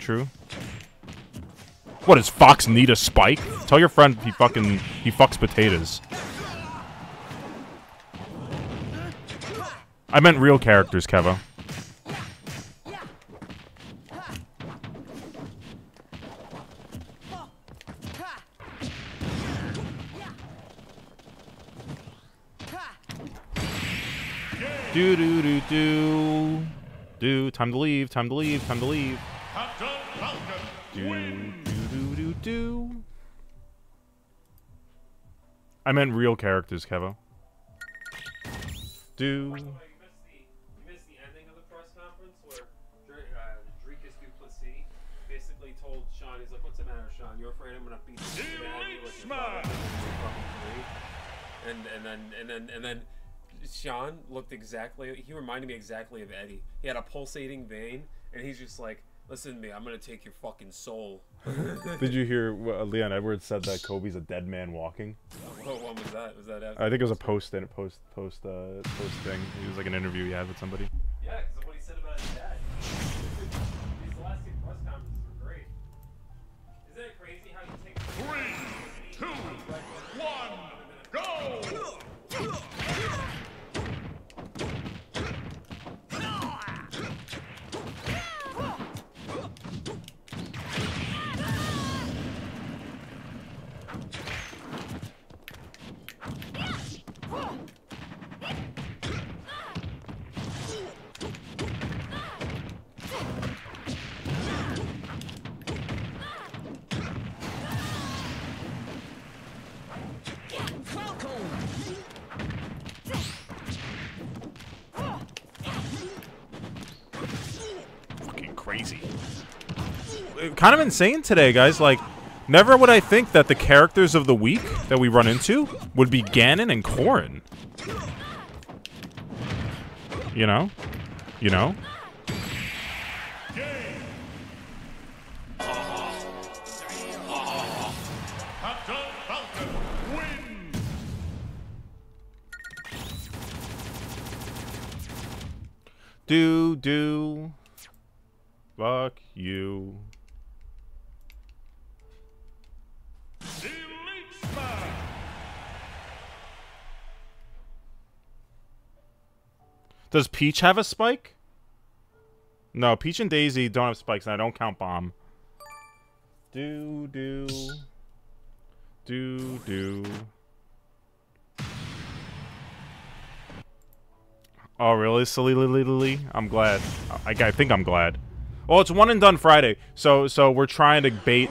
What, does Fox need a spike? Tell your friend he fucks potatoes. I meant real characters, Kevo. Do do do do do. Time to leave. Time to leave. Time to leave. Do do do do do. I meant real characters, Kevo. Do. You missed the ending of the press conference where Dricus Duplessis basically told Sean, he's like, "What's the matter, Sean? You're afraid I'm gonna beat the shit out of you like you're fucking and then Sean looked exactly. He reminded me exactly of Eddie. He had a pulsating vein, and he's just like, "Listen to me. I'm gonna take your fucking soul." Did you hear what Leon Edwards said that Kobe's a dead man walking? What one was that? Was that after? I think it was a post thing. It was like an interview he had with somebody. Yeah, because of what he said about his dad. These last 2 press conferences were great. Isn't it crazy how you take 3, 2, 1, go! crazy. Kind of insane today, guys. Like, never would I think that the characters of the week that we run into would be Ganon and Corrin. You know? You know? Captain Falcon wins. Do. Fuck you. Elite Smash. Does Peach have a spike? No, Peach and Daisy don't have spikes, and I don't count Bomb. Do. Oh, really? Silly Lily? I'm glad. I think I'm glad. Well, it's one and done Friday, so we're trying to bait,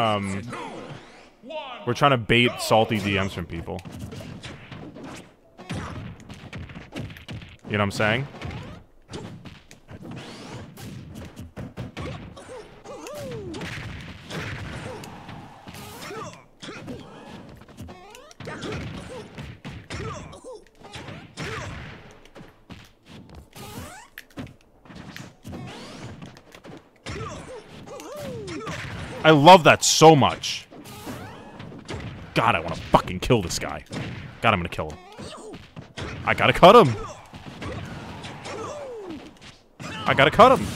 we're trying to bait salty DMs from people. You know what I'm saying? I love that so much. God, I want to fucking kill this guy. God, I'm gonna kill him. I gotta cut him. I gotta cut him.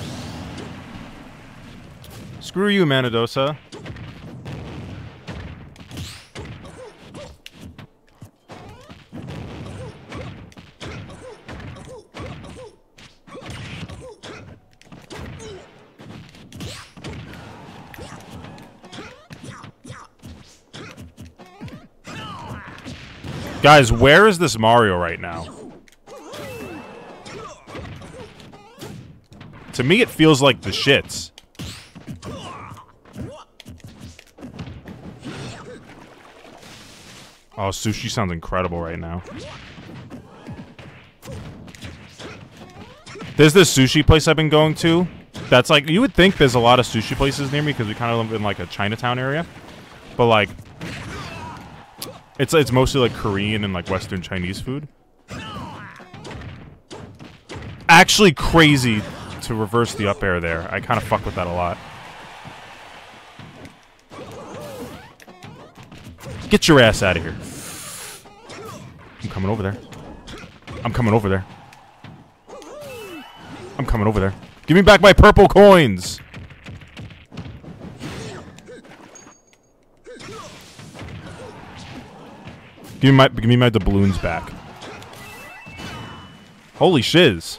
Screw you, Manadosa. Guys, where is this Mario right now? To me, it feels like the shits. Oh, sushi sounds incredible right now. There's this sushi place I've been going to. That's like, you would think there's a lot of sushi places near me because we kind of live in like a Chinatown area. But like, it's mostly like Korean and like Western Chinese food. Actually crazy to reverse the up air there. I kind of fuck with that a lot. Get your ass out of here. I'm coming over there. I'm coming over there. I'm coming over there. Give me back my purple coins. Give me my doubloons back. Holy shiz.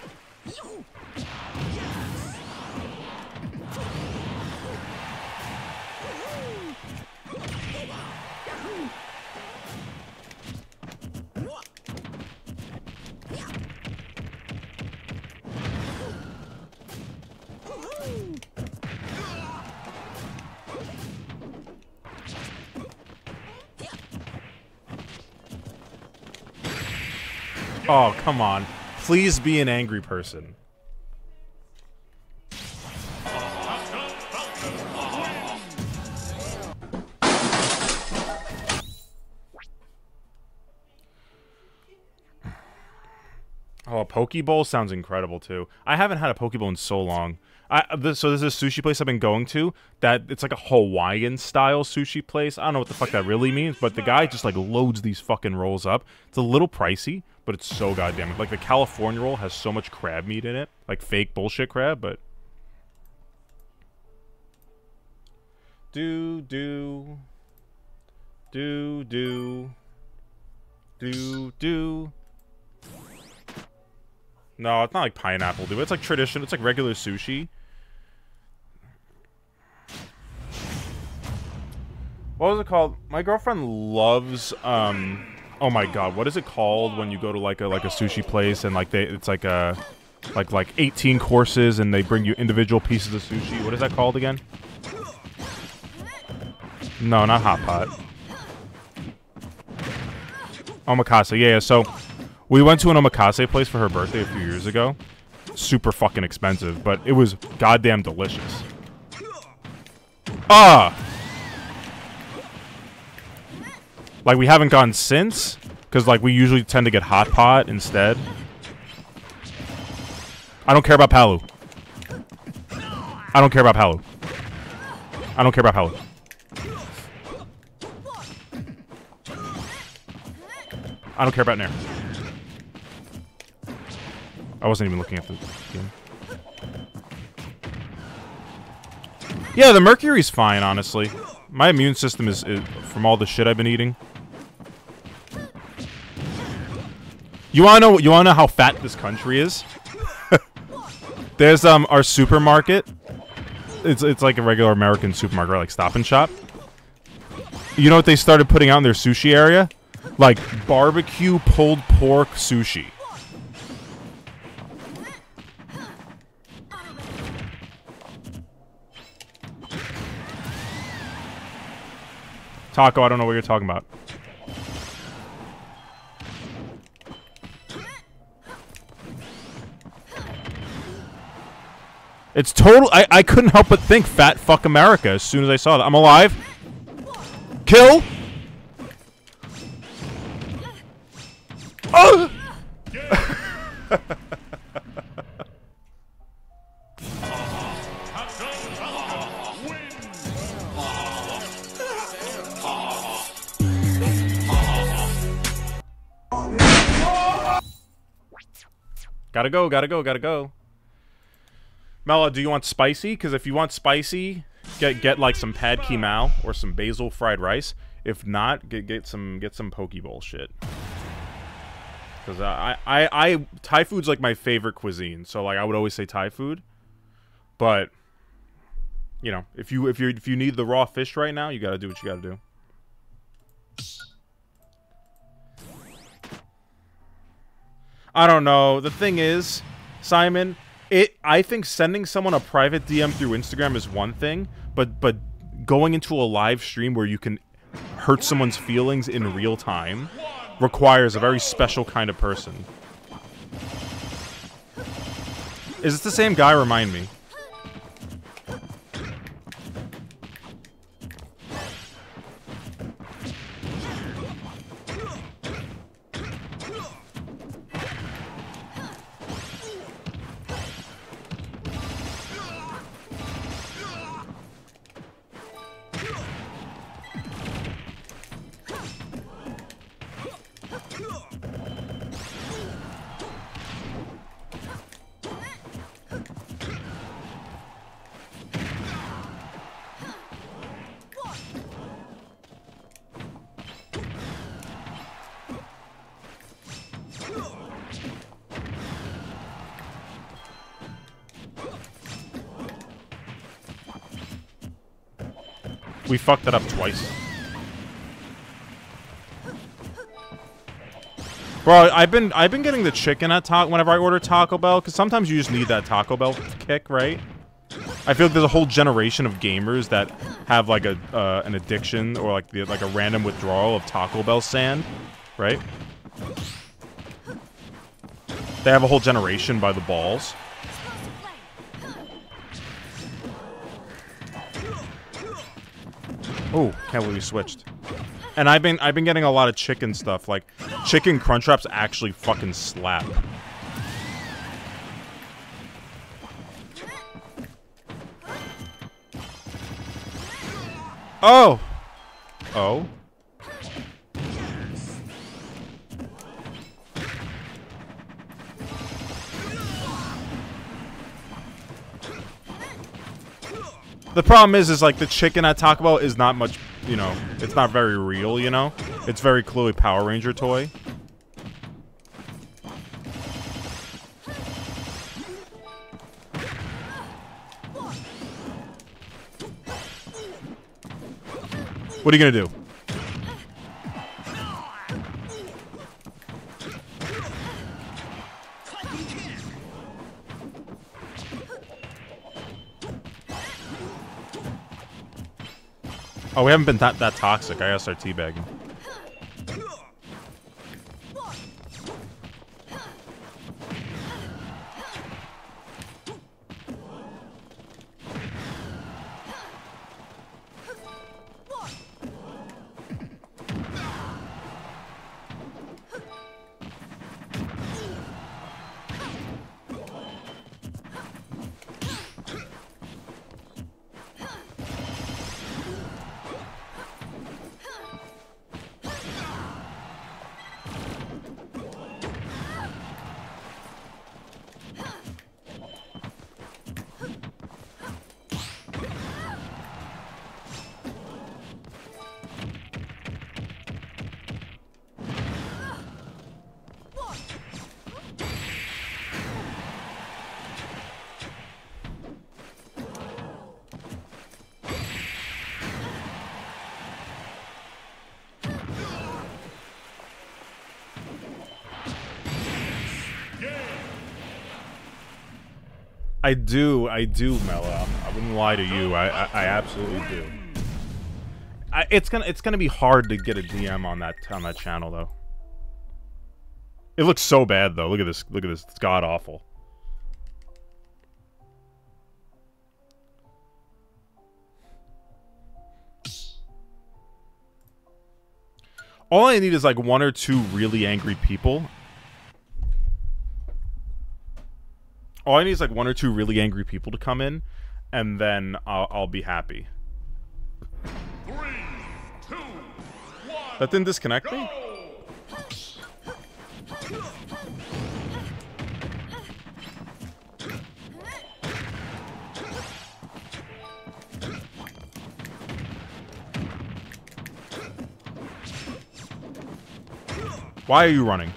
Oh, come on. Please be an angry person. Oh, a Pokeball sounds incredible, too. I haven't had a Pokeball in so long. So there's this sushi place I've been going to that it's like a Hawaiian-style sushi place. I don't know what the fuck that really means, but the guy just, like, loads these fucking rolls up. It's a little pricey, but it's so goddamn good. Like, the California roll has so much crab meat in it. Like, fake bullshit crab, but... Do. No, it's not like pineapple, dude. It's like tradition. It's like regular sushi. What was it called? My girlfriend loves, oh my god, what is it called when you go to like a sushi place and like it's like a, like 18 courses and they bring you individual pieces of sushi? What is that called again? No, not hot pot. Omakase, yeah, so... We went to an omakase place for her birthday a few years ago, super fucking expensive, but it was goddamn delicious. Ah! Like, we haven't gone since, because, like, we usually tend to get Hot Pot instead. I don't care about Palu. I don't care about Palu. I don't care about Palu. I don't care about Nair. I wasn't even looking at the game. Yeah, the Mercury's fine, honestly. My immune system is from all the shit I've been eating. You wanna know how fat this country is? There's our supermarket. It's like a regular American supermarket, right? Like Stop and Shop. You know what they started putting out in their sushi area? Like barbecue pulled pork sushi. Taco, I don't know what you're talking about. It's total. I couldn't help but think fat fuck America as soon as I saw that. I'm alive. Kill. Oh! Gotta go, gotta go, gotta go. Mela, do you want spicy? Because if you want spicy, get like some pad ki mao or some basil fried rice. If not, get some Pokeball shit. Because Thai food's like my favorite cuisine, so like I would always say Thai food. But you know, if you need the raw fish right now, you gotta do what you gotta do. I don't know. The thing is, Simon, I think sending someone a private DM through Instagram is one thing, but going into a live stream where you can hurt someone's feelings in real time requires a very special kind of person. Is this the same guy? Remind me. We fucked it up twice. Bro, I've been getting the chicken at whenever I order Taco Bell, because sometimes you just need that Taco Bell kick, right? I feel like there's a whole generation of gamers that have like an addiction or like a random withdrawal of Taco Bell sand, right? They have a whole generation by the balls. Oh, can't believe we switched. And I've been getting a lot of chicken stuff. Like, chicken Crunchwraps actually fucking slap. Oh! Oh? The problem is like the chicken at Taco Bell is not much, you know, it's not very real, you know? It's very clearly Power Ranger toy. What are you gonna do? Oh, we haven't been that toxic. I gotta start teabagging. I do, Mela. I wouldn't lie to you. I absolutely do. It's gonna be hard to get a DM on that channel though. It looks so bad though. Look at this. Look at this. It's god awful. All I need is like 1 or 2 really angry people. All I need is like 1 or 2 really angry people to come in, and then I'll be happy. 3, 2, 1. That didn't disconnect me? Why are you running?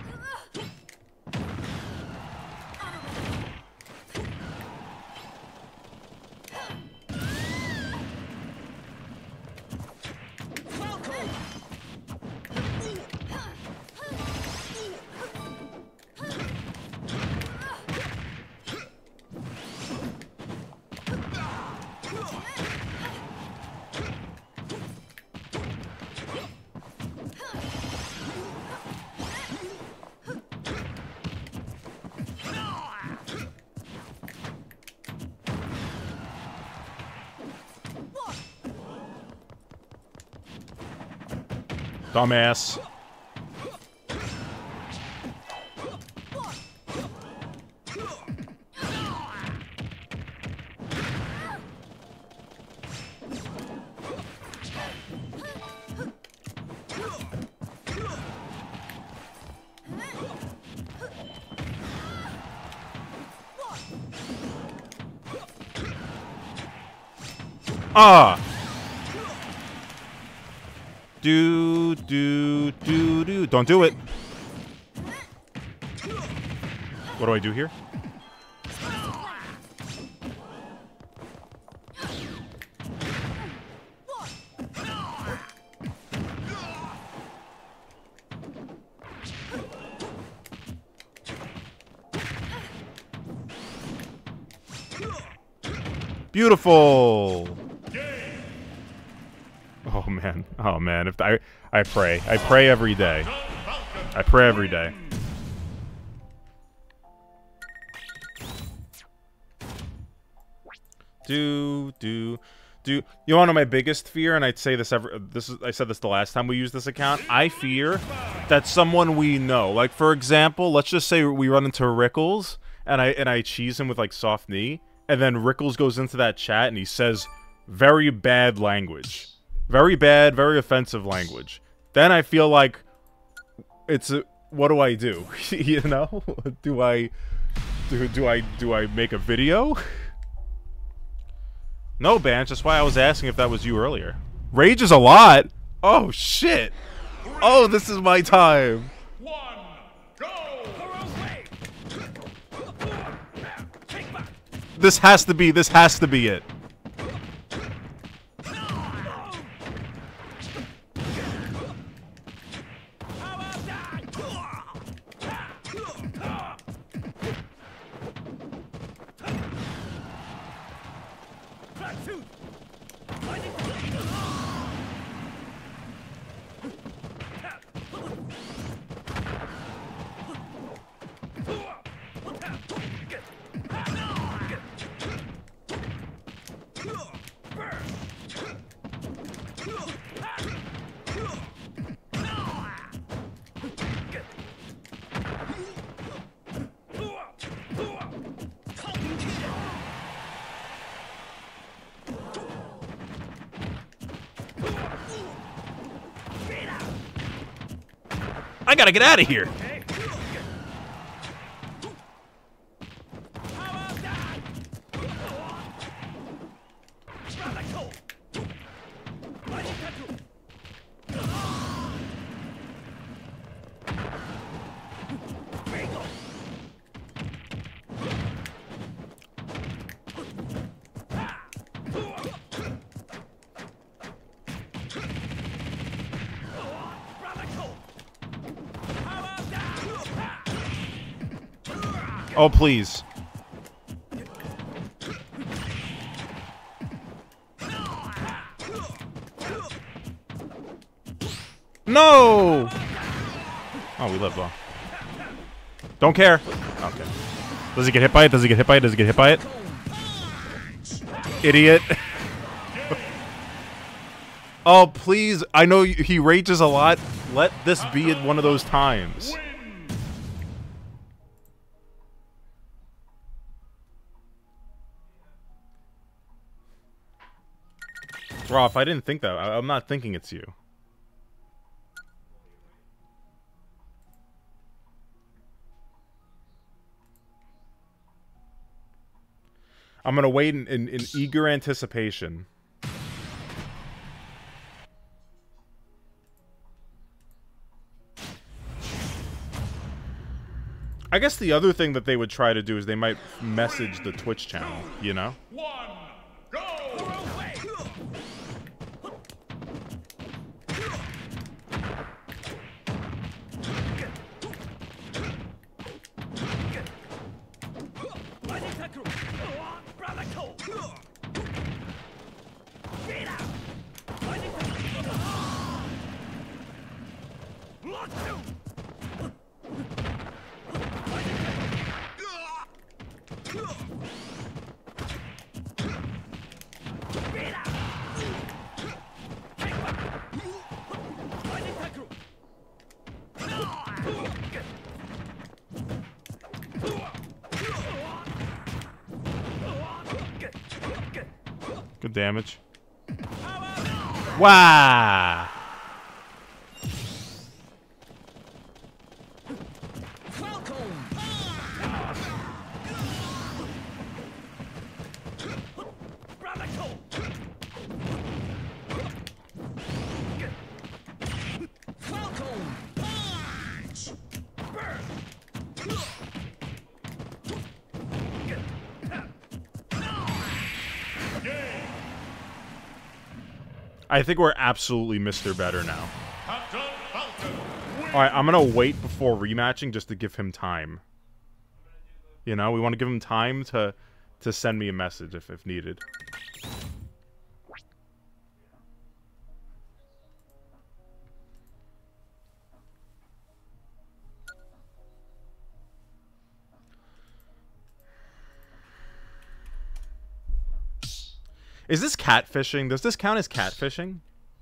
Dumbass. Ah! Do. Don't do it. What do I do here? Beautiful. Oh man, if I pray every day. I pray every day. You wanna know my biggest fear? And I'd say this I said this the last time we used this account. I fear that someone we know, like for example, let's just say we run into Rickles and I cheese him with like soft knee, and then Rickles goes into that chat and he says very bad language. Very bad, very offensive language. Then I feel like what do I do? You know? Do I make a video? No, Banch, that's why I was asking if that was you earlier. Rage is a lot. Oh shit. Oh, this is my time. 1, go! This has to be it. I gotta get out of here. Oh, please. No! Oh, we live well. Don't care. Okay. Does he get hit by it? Does he get hit by it? Does he get hit by it? Idiot. Oh, please. I know he rages a lot. Let this be one of those times. Roth, I didn't think that. I'm not thinking it's you. I'm gonna wait in eager anticipation. I guess the other thing that they would try to do is they might message the Twitch channel, you know? One, go! Good damage. Wow! I think we're absolutely Mr. Better now. Alright, I'm gonna wait before rematching just to give him time. You know, we want to give him time to send me a message if needed. Is this catfishing? Does this count as catfishing?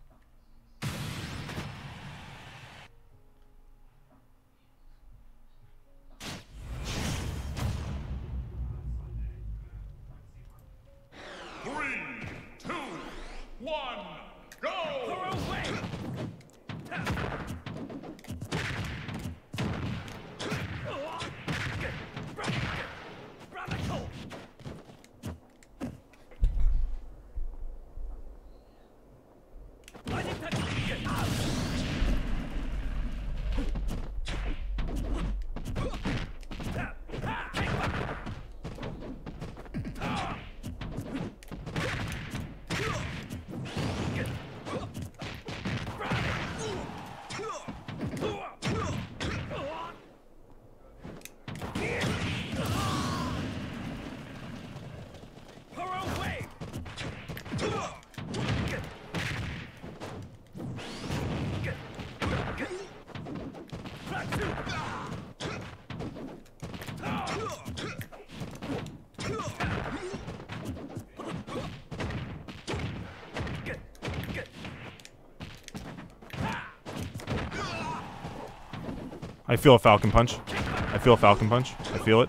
I feel a Falcon Punch. I feel a Falcon Punch. I feel it.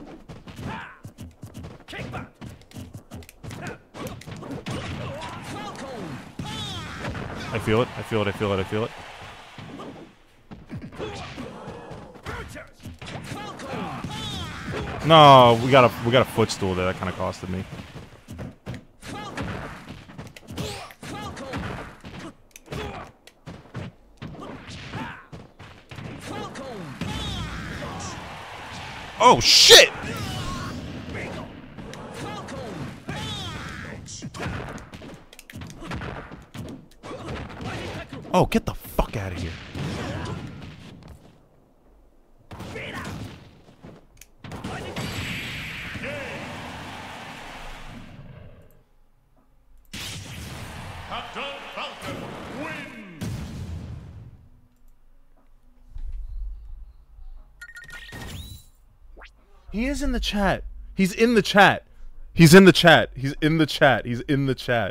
I feel it. I feel it. I feel it. I feel it. No, we got a footstool there. That kind of costed me. Oh shit! Oh, get the fuck out of here. He is in the chat. He's in the chat. He's in the chat. He's in the chat. He's in the chat.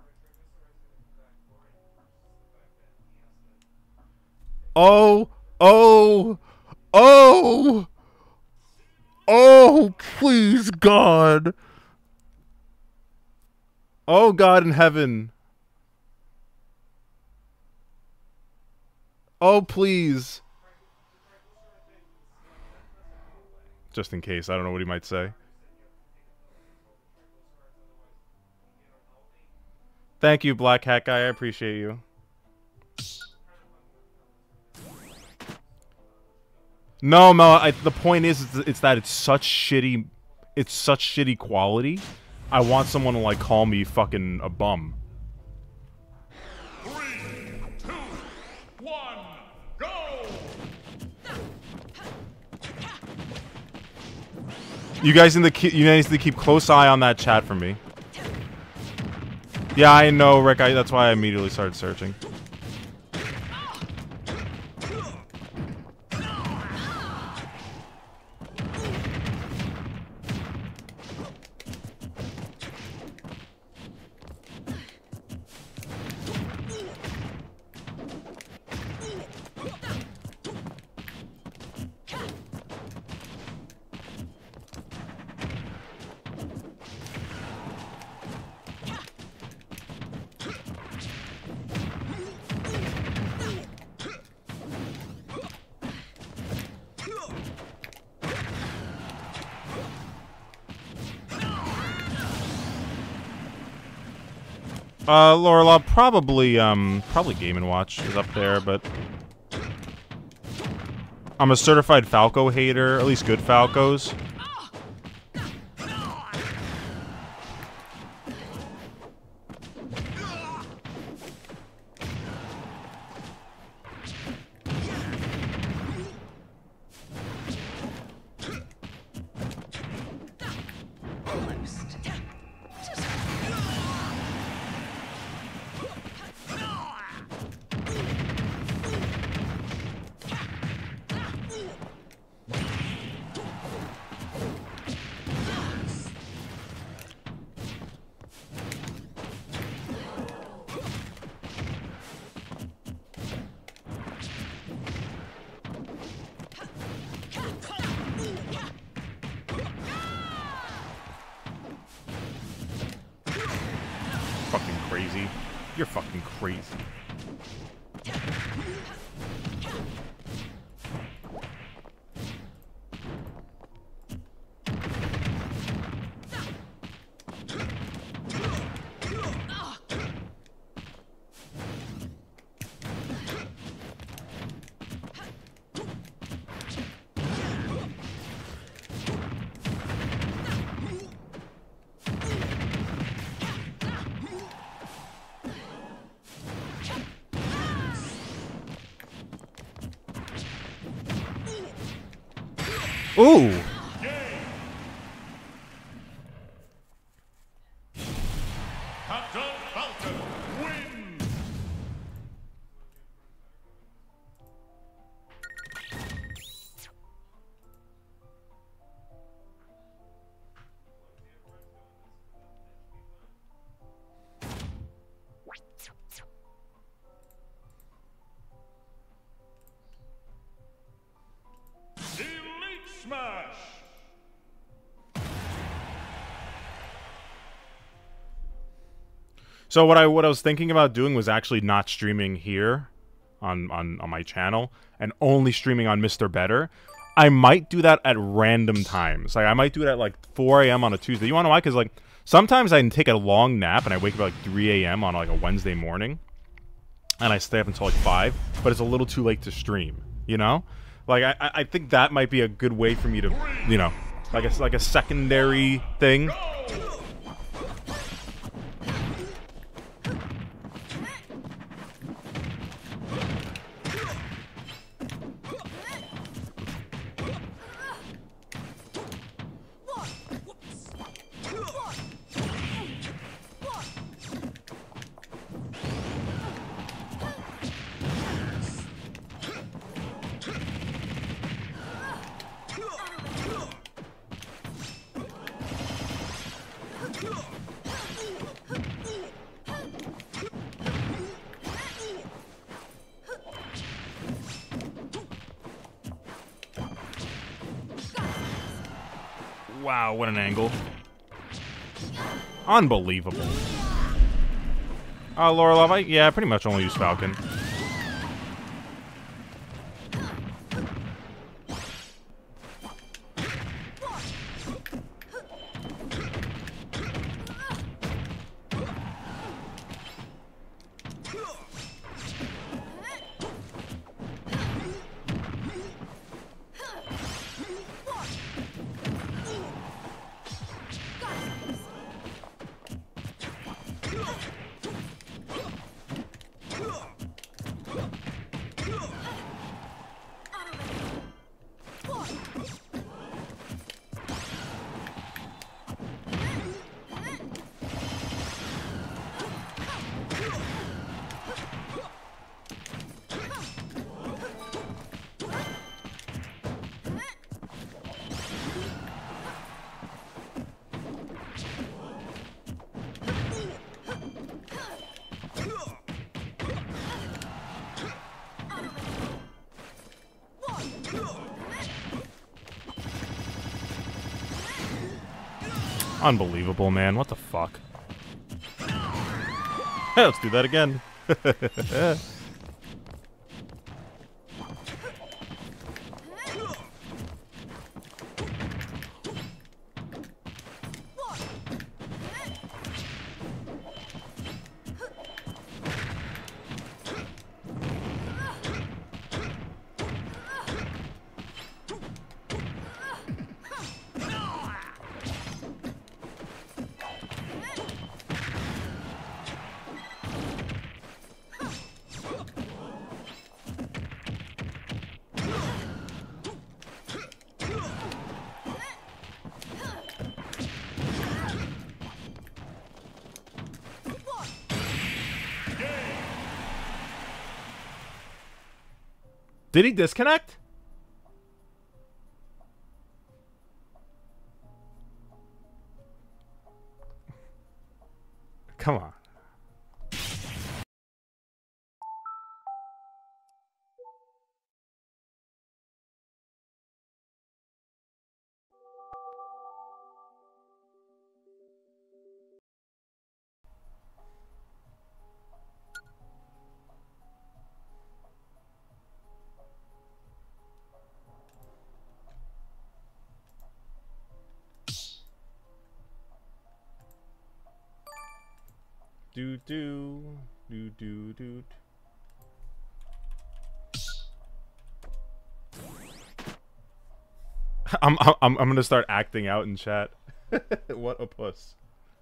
Oh, oh, oh, oh, please, God. Oh, God in heaven. Oh, please. Just in case. I don't know what he might say. Thank you, Black Hat Guy. I appreciate you. No, Mel, the point is, it's that it's such shitty quality. I want someone to, like, call me fucking a bum. 3, 2, 1, go! You guys need to keep close eye on that chat for me. Yeah, I know, Rick. That's why I immediately started searching. Laura, probably Game & Watch is up there, but I'm a certified Falco hater, at least good Falcos. You're fucking crazy. Ooh! Captain Falcon wins! Smash! So what I was thinking about doing was actually not streaming here on my channel and only streaming on Mr. Better. I might do that at random times. Like I might do it at like 4 a.m. on a Tuesday. You wanna know why? Because like sometimes I can take a long nap and I wake up at like 3 a.m. on like a Wednesday morning. And I stay up until like 5, but it's a little too late to stream, you know? Like, I think that might be a good way for me to, you know, like a secondary thing. Wow, what an angle. Unbelievable. Lorelov, yeah, I pretty much only use Falcon. Unbelievable, man. What the fuck? Hey, let's do that again. Did he disconnect? Come on. Do do do do do. I'm gonna start acting out in chat. What a puss.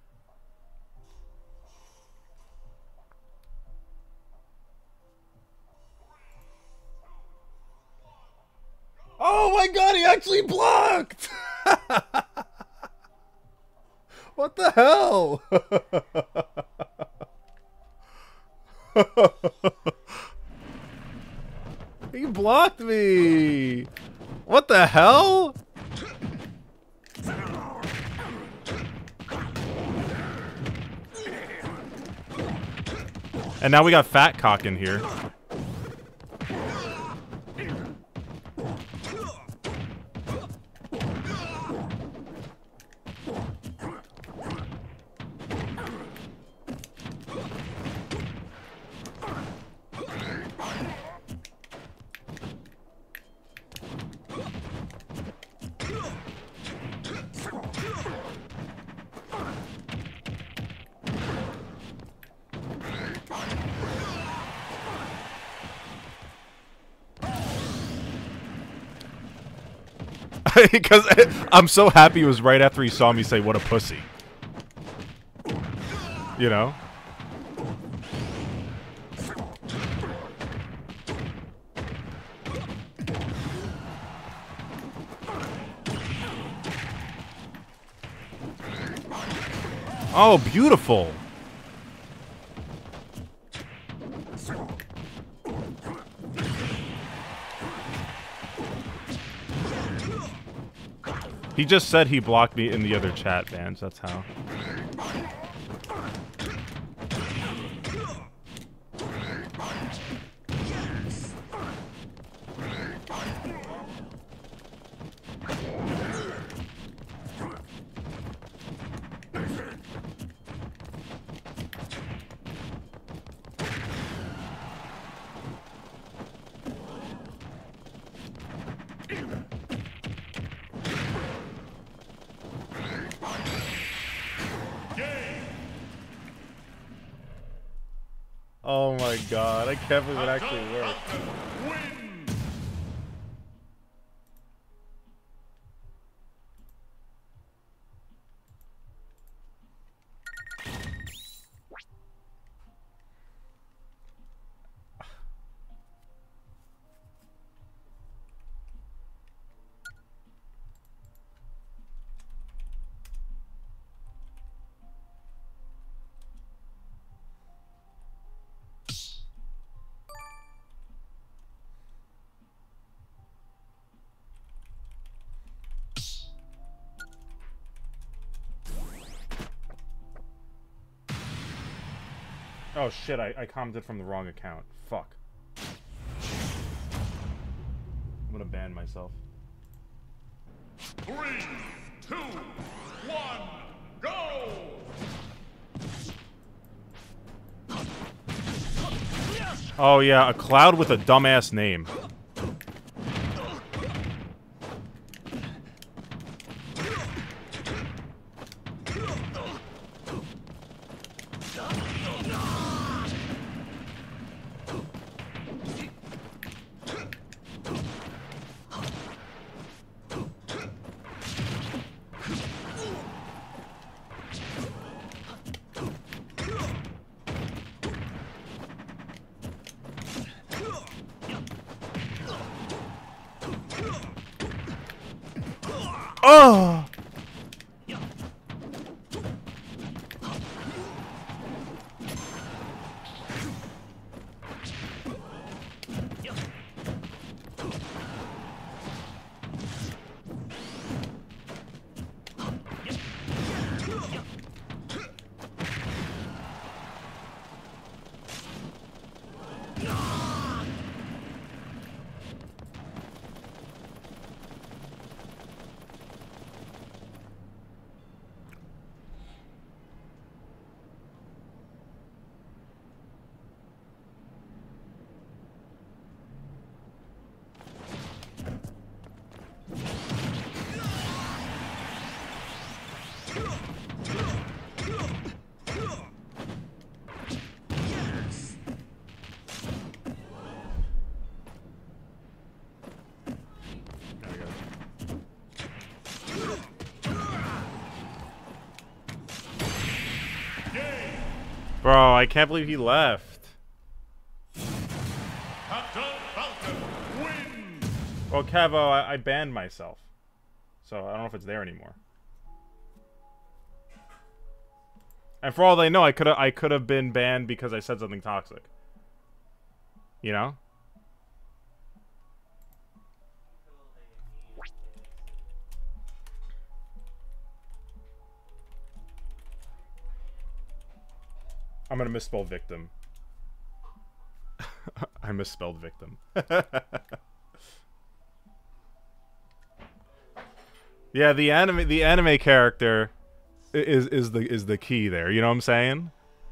Oh my god, he actually blocked! What the hell? He blocked me! What the hell? And now we got Fat Cock in here. Because I'm so happy it was right after he saw me say, "What a pussy." You know? Oh, beautiful. He just said he blocked me in the other chat, Vans. That's how. Oh my god, I can't believe it actually worked. Wins. Oh shit, I commented from the wrong account. Fuck. I'm gonna ban myself. 3, 2, 1, go! Oh yeah, a cloud with a dumbass name. Oh! Bro, I can't believe he left. Captain Falcon wins. Well, Cavo, I banned myself. So I don't know if it's there anymore. And for all they know, I could have been banned because I said something toxic. You know? I'm gonna misspell victim. I misspelled victim. Yeah, the anime character is the key there. You know what I'm saying?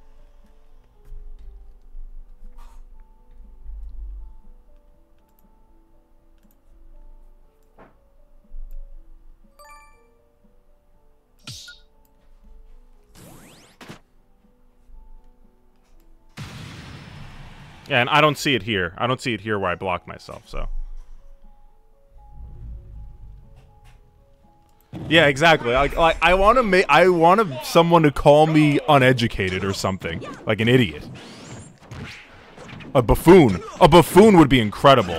Yeah, and I don't see it here. I don't see it here where I blocked myself, so. Yeah, exactly. Like I want someone to call me uneducated or something, like an idiot. A buffoon. A buffoon would be incredible.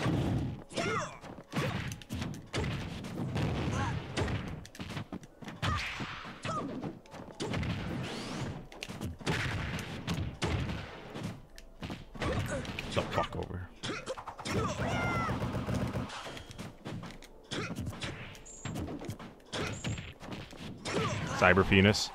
The fuck over. Cyber penis.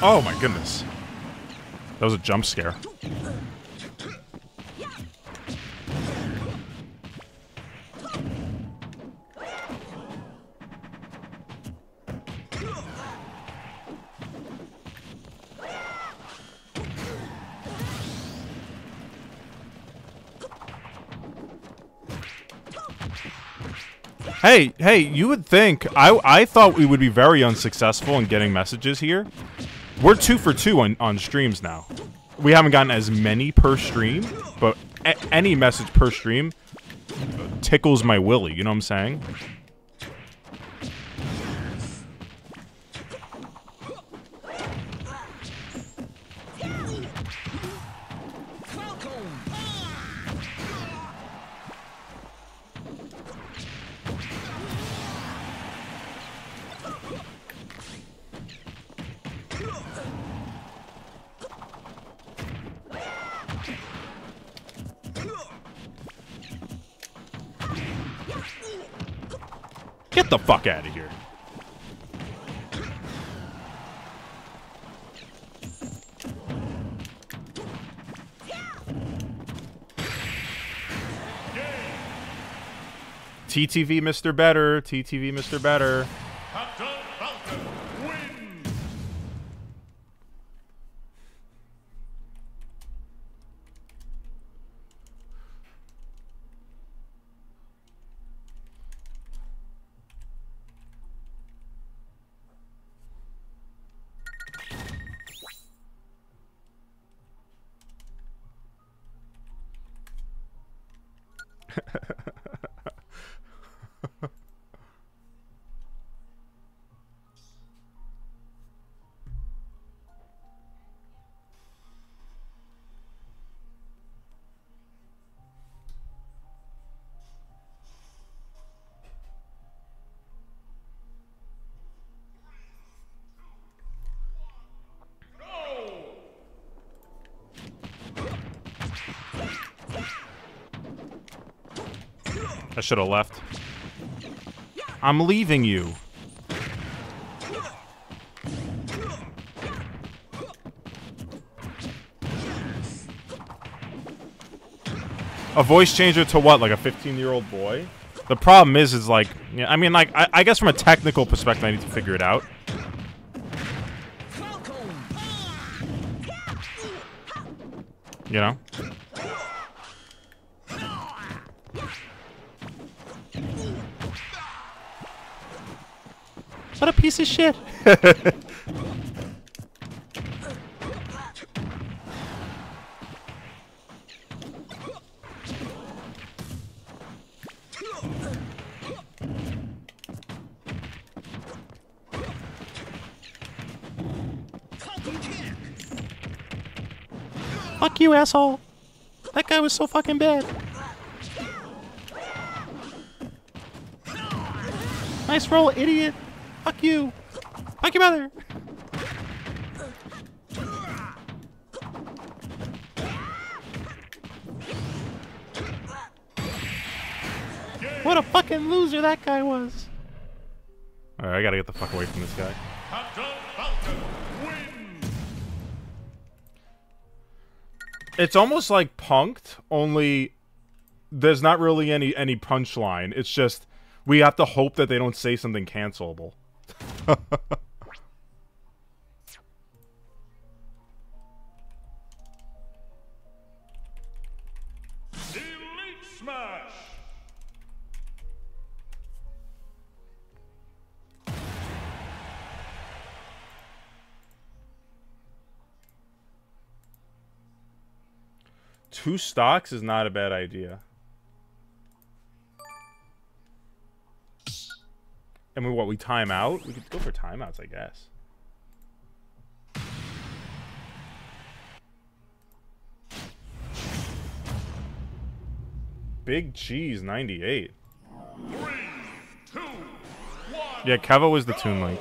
Oh my goodness. That was a jump scare. Hey, you would think I thought we would be very unsuccessful in getting messages here. We're 2 for 2 on streams now. We haven't gotten as many per stream, but any message per stream tickles my willy, you know what I'm saying? Get the fuck out of here. TTV Mr. Better. TTV Mr. Better. Captain Falcon wins. I should have left. I'm leaving you. A voice changer to what? Like a 15-year-old boy? The problem is like, yeah, I mean, like, I guess from a technical perspective, I need to figure it out. You know? What a piece of shit. Fuck you, asshole. That guy was so fucking bad. Nice roll, idiot. Fuck you. Fuck your mother. What a fucking loser that guy was. Alright, I gotta get the fuck away from this guy. Captain Falcon wins. It's almost like Punk'd, only there's not really any punchline. It's just we have to hope that they don't say something cancelable. Elite Smash. Two stocks is not a bad idea. I mean, what, we time out? We could go for timeouts, I guess. Big Cheese 98. 3, 2, 1. Yeah, Keva was the Toon Link.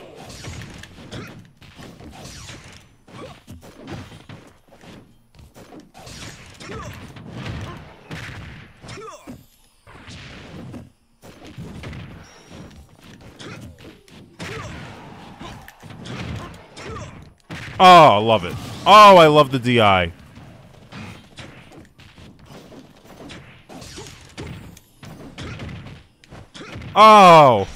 Oh, I love it. Oh, I love the DI. Oh.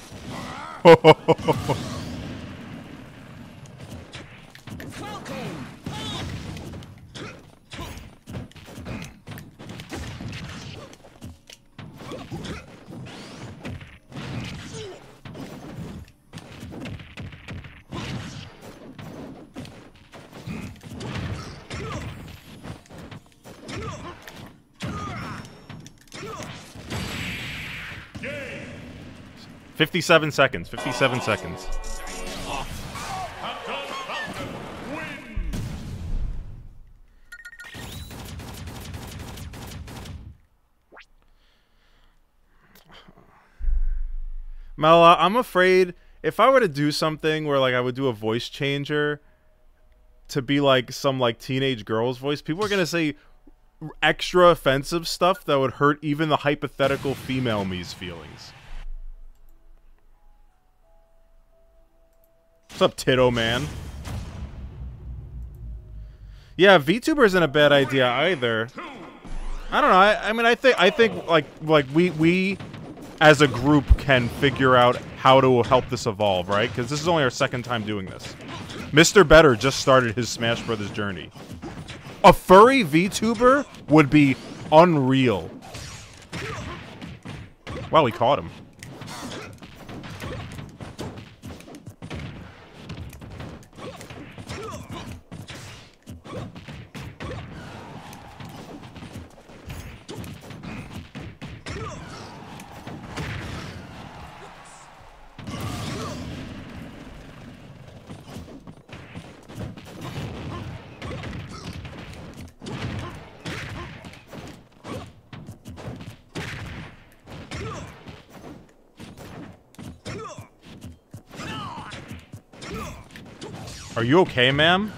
Game. 57 seconds. 57 seconds. Captain Falcon wins. Mel, I'm afraid if I were to do something where like I would do a voice changer to be like some like teenage girl's voice, people are gonna say extra offensive stuff that would hurt even the hypothetical female me's feelings. What's up, Tito Man? Yeah, VTuber isn't a bad idea either. I don't know. I mean, I think like we as a group can figure out how to help this evolve, right? Because this is only our second time doing this. Mr. Better just started his Smash Brothers journey. A furry VTuber would be unreal. Wow, we caught him. Are you okay, ma'am?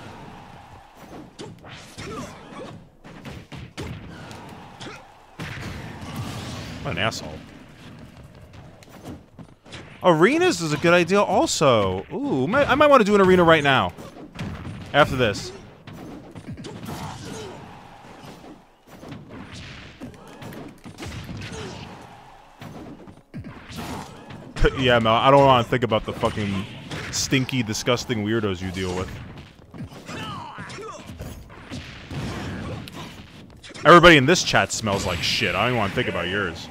What an asshole. Arenas is a good idea also. Ooh, I might want to do an arena right now. After this. Yeah, Mel, I don't want to think about the fucking stinky, disgusting weirdos you deal with. Everybody in this chat smells like shit. I don't even want to think about yours.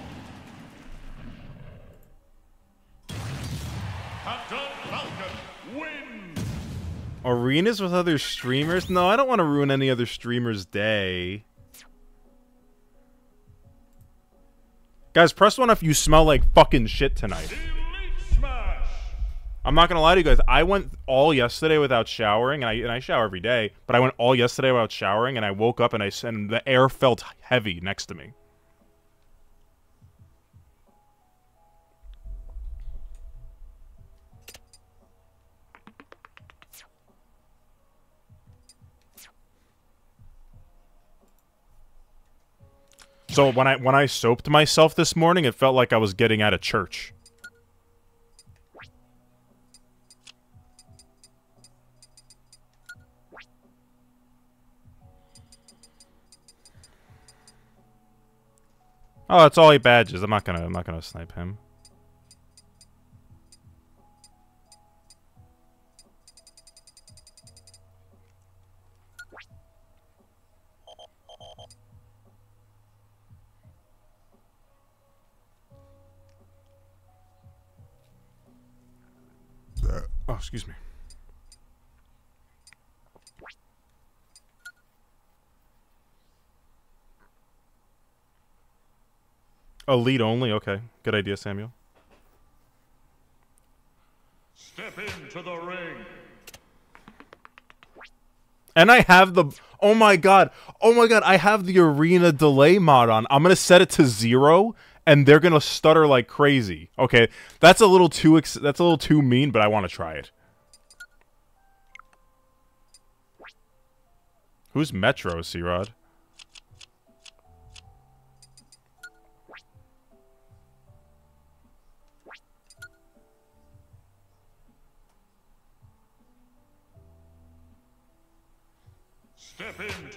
Captain Falcon wins. Arenas with other streamers? No, I don't want to ruin any other streamer's day. Guys, press one if you smell like fucking shit tonight. Elite Smash. I'm not gonna lie to you guys. I went all yesterday without showering, and I shower every day. But I went all yesterday without showering, and I woke up and and the air felt heavy next to me. So when I soaped myself this morning, it felt like I was getting out of church. Oh, it's all 8 badges. I'm not gonna snipe him. Oh, excuse me. Elite only? Okay. Good idea, Samuel. Step into the ring. And I have the... Oh my god. Oh my god. I have the arena delay mod on. I'm going to set it to 0, and they're going to stutter like crazy. Okay. That's a little too mean, but I want to try it. Who's Metro, C-Rod?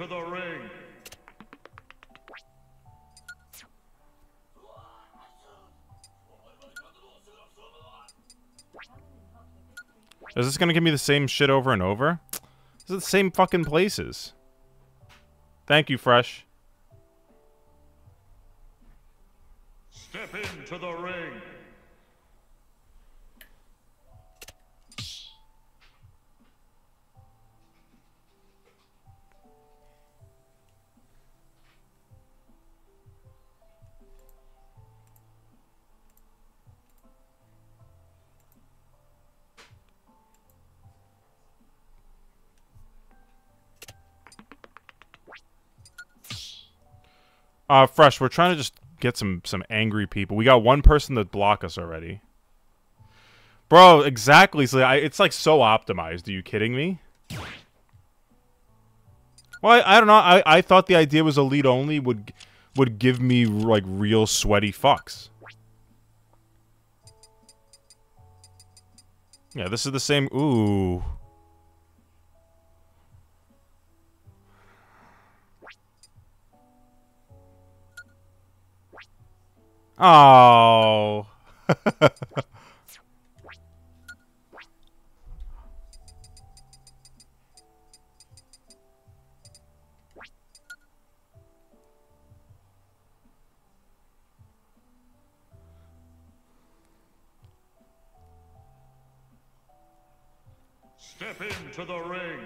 into the ring. Is this gonna give me the same shit over and over? This is the same fucking places. Thank you, Fresh. Step into the ring. Fresh, we're trying to just get some angry people. We got one person that block us already. Bro, exactly. So it's like so optimized. Are you kidding me? Well, I don't know. I thought the idea was elite only would give me like real sweaty fucks. Yeah, this is the same. Ooh. Oh. Step into the ring.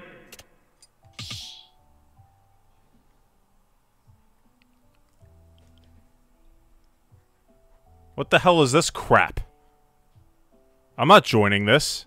What the hell is this crap? I'm not joining this.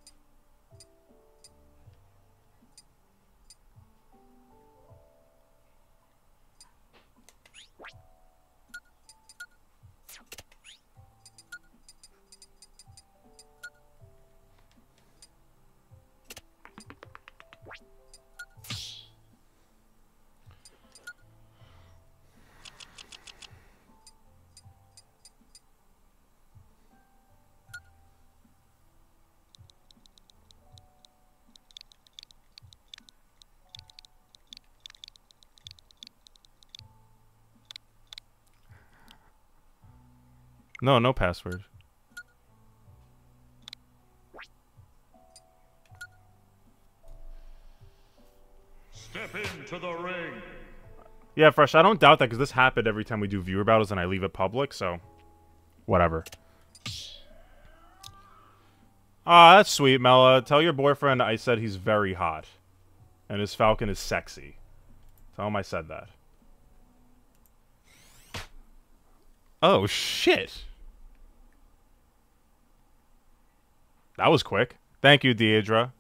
No, no password. Step into the ring. Yeah, Fresh, I don't doubt that because this happened every time we do viewer battles and I leave it public, so... Whatever. Ah, that's sweet, Mela. Tell your boyfriend I said he's very hot. And his falcon is sexy. Tell him I said that. Oh, shit. That was quick. Thank you, Deidre.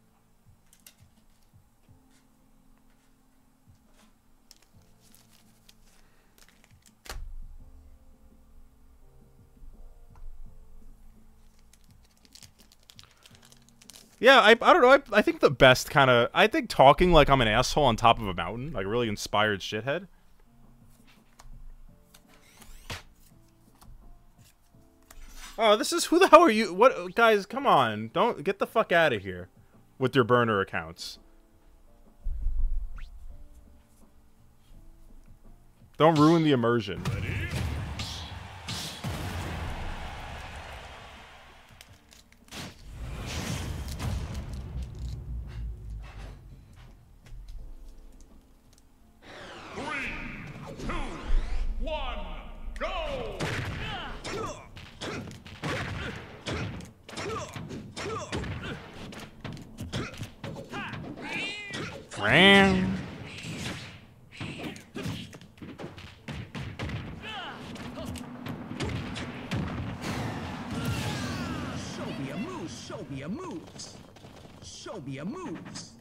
Yeah, I don't know. I think the best kind of... I think talking like I'm an asshole on top of a mountain, like a really inspired shithead. Oh, this is... Who the hell are you? What? Guys, come on. Don't... Get the fuck out of here with your burner accounts. Don't ruin the immersion. Ready? Ram. Show me a move, show me a moves. Show me a moves.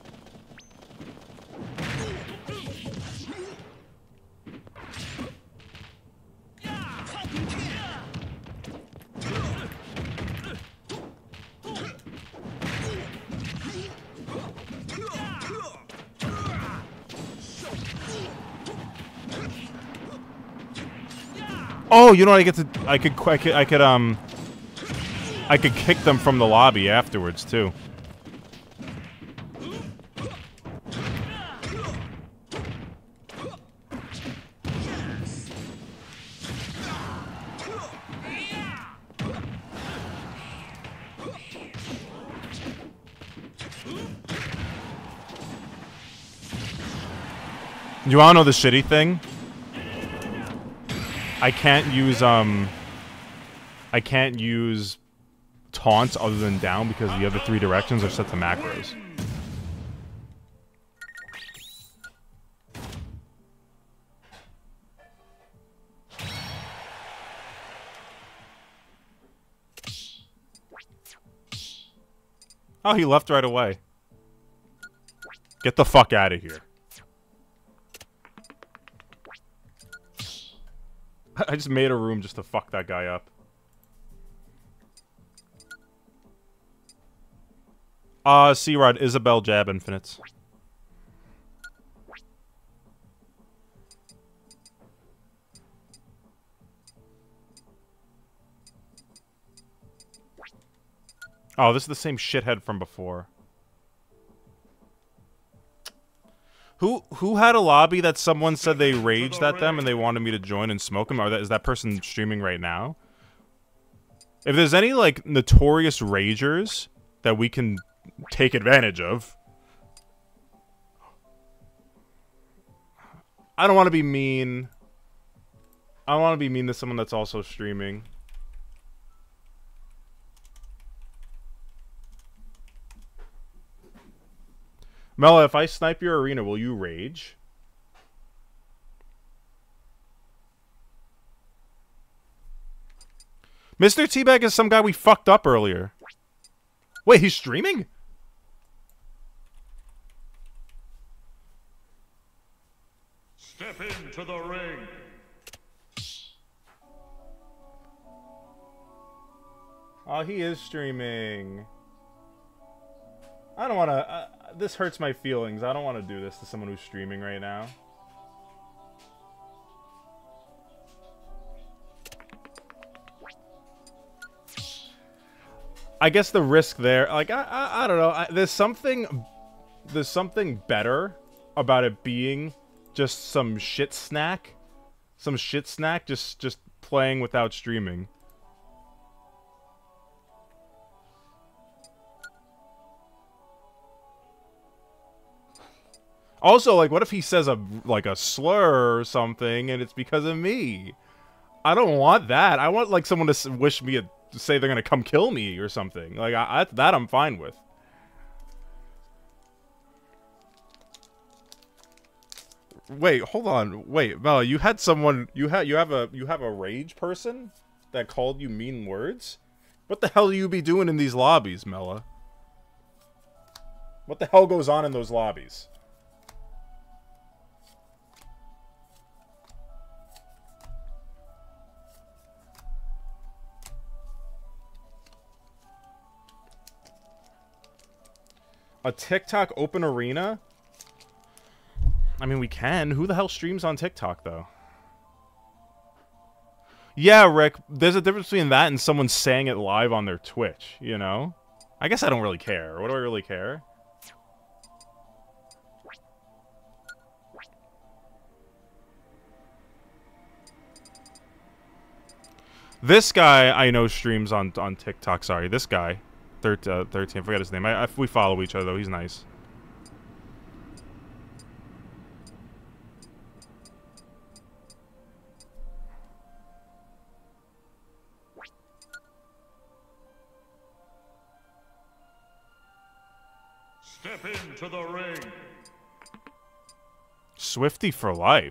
Oh, you know what? I could kick them from the lobby afterwards too. You wanna know the shitty thing? I can't use taunts other than down because the other 3 directions are set to macros. Oh, he left right away. Get the fuck out of here. I just made a room just to fuck that guy up. C-Rod, Isabel, Jab, Infinites. Oh, this is the same shithead from before. Who had a lobby that someone said they raged at them and they wanted me to join and smoke them? Or is that person streaming right now? If there's any, like, notorious ragers that we can take advantage of. I don't want to be mean. I don't want to be mean to someone that's also streaming. Mela, if I snipe your arena, will you rage? Mr. Teabag is some guy we fucked up earlier. Wait, he's streaming? Step into the ring. Oh, he is streaming. I don't want to... this hurts my feelings. I don't want to do this to someone who's streaming right now. I guess the risk there... Like, I don't know. There's something better about it being just some shit snack. Some shit snack just playing without streaming. Also, like, what if he says a slur or something, and it's because of me? I don't want that. I want, like, someone to wish me to say they're gonna come kill me or something. Like, that I'm fine with. Wait, hold on. Wait, Mel, you had someone. You have a rage person that called you mean words. What the hell do you be doing in these lobbies, Mela? What the hell goes on in those lobbies? A TikTok open arena? I mean, we can. Who the hell streams on TikTok, though? Yeah, Rick, there's a difference between that and someone saying it live on their Twitch, you know? I guess I don't really care. What do I really care? This guy I know streams on TikTok. Sorry, this guy. 13, I forgot his name. We follow each other, though. He's nice. Step into the ring. Swifty for life.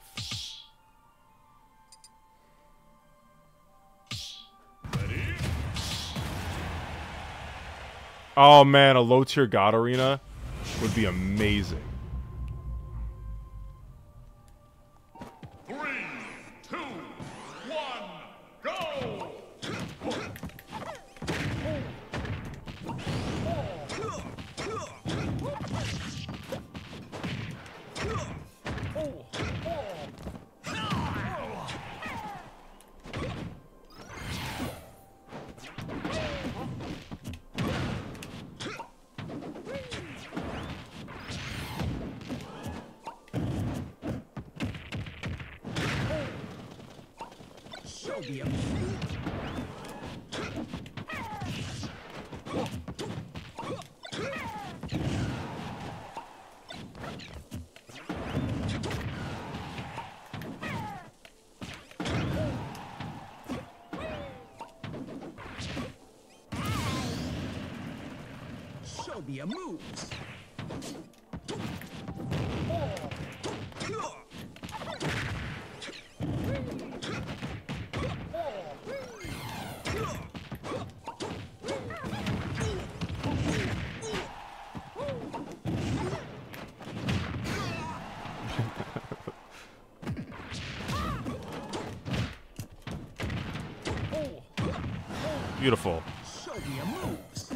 Oh man, a low-tier God Arena would be amazing. 3, 2, 1, go! Show me a me your moves. Beautiful. Show me your moves.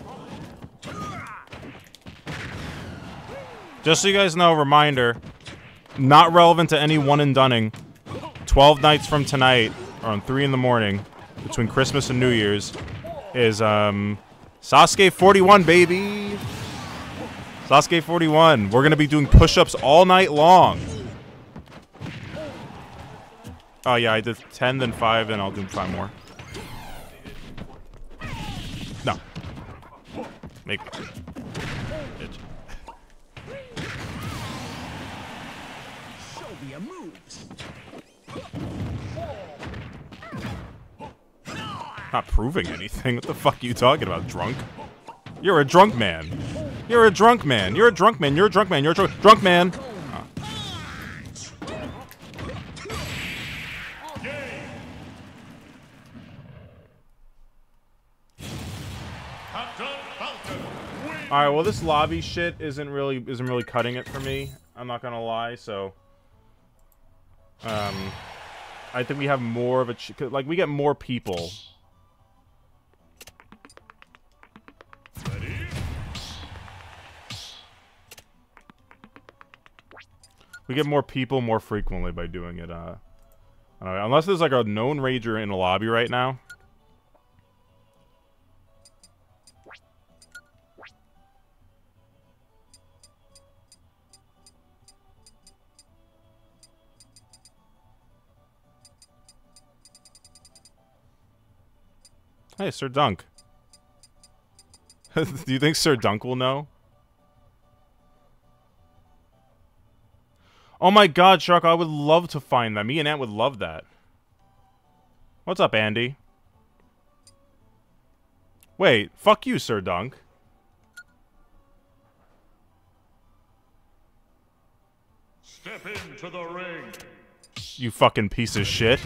Just so you guys know, reminder, not relevant to any one and dunning. 12 nights from tonight, around 3 in the morning, between Christmas and New Year's, is Sasuke 41, baby. Sasuke 41. We're gonna be doing push-ups all night long. Oh yeah, I did 10, then 5, then I'll do 5 more. No. Make me. Bitch. Show me your moves. Not proving anything. What the fuck are you talking about, drunk? You're a drunk man. You're a drunk man. You're a drunk man. You're a drunk man. You're a drunk man. Oh. All right. Well, this lobby shit isn't really cutting it for me. I'm not gonna lie. So, I think we have more of a like we get more people. We get more people more frequently by doing it. I don't know, unless there's like a known rager in a lobby right now. Hey, Sir Dunk. Do you think Sir Dunk will know? Oh my god, Shark, I would love to find that. Me and Ant would love that. What's up, Andy? Wait, fuck you, Sir Dunk. Step into the ring. You fucking piece of shit.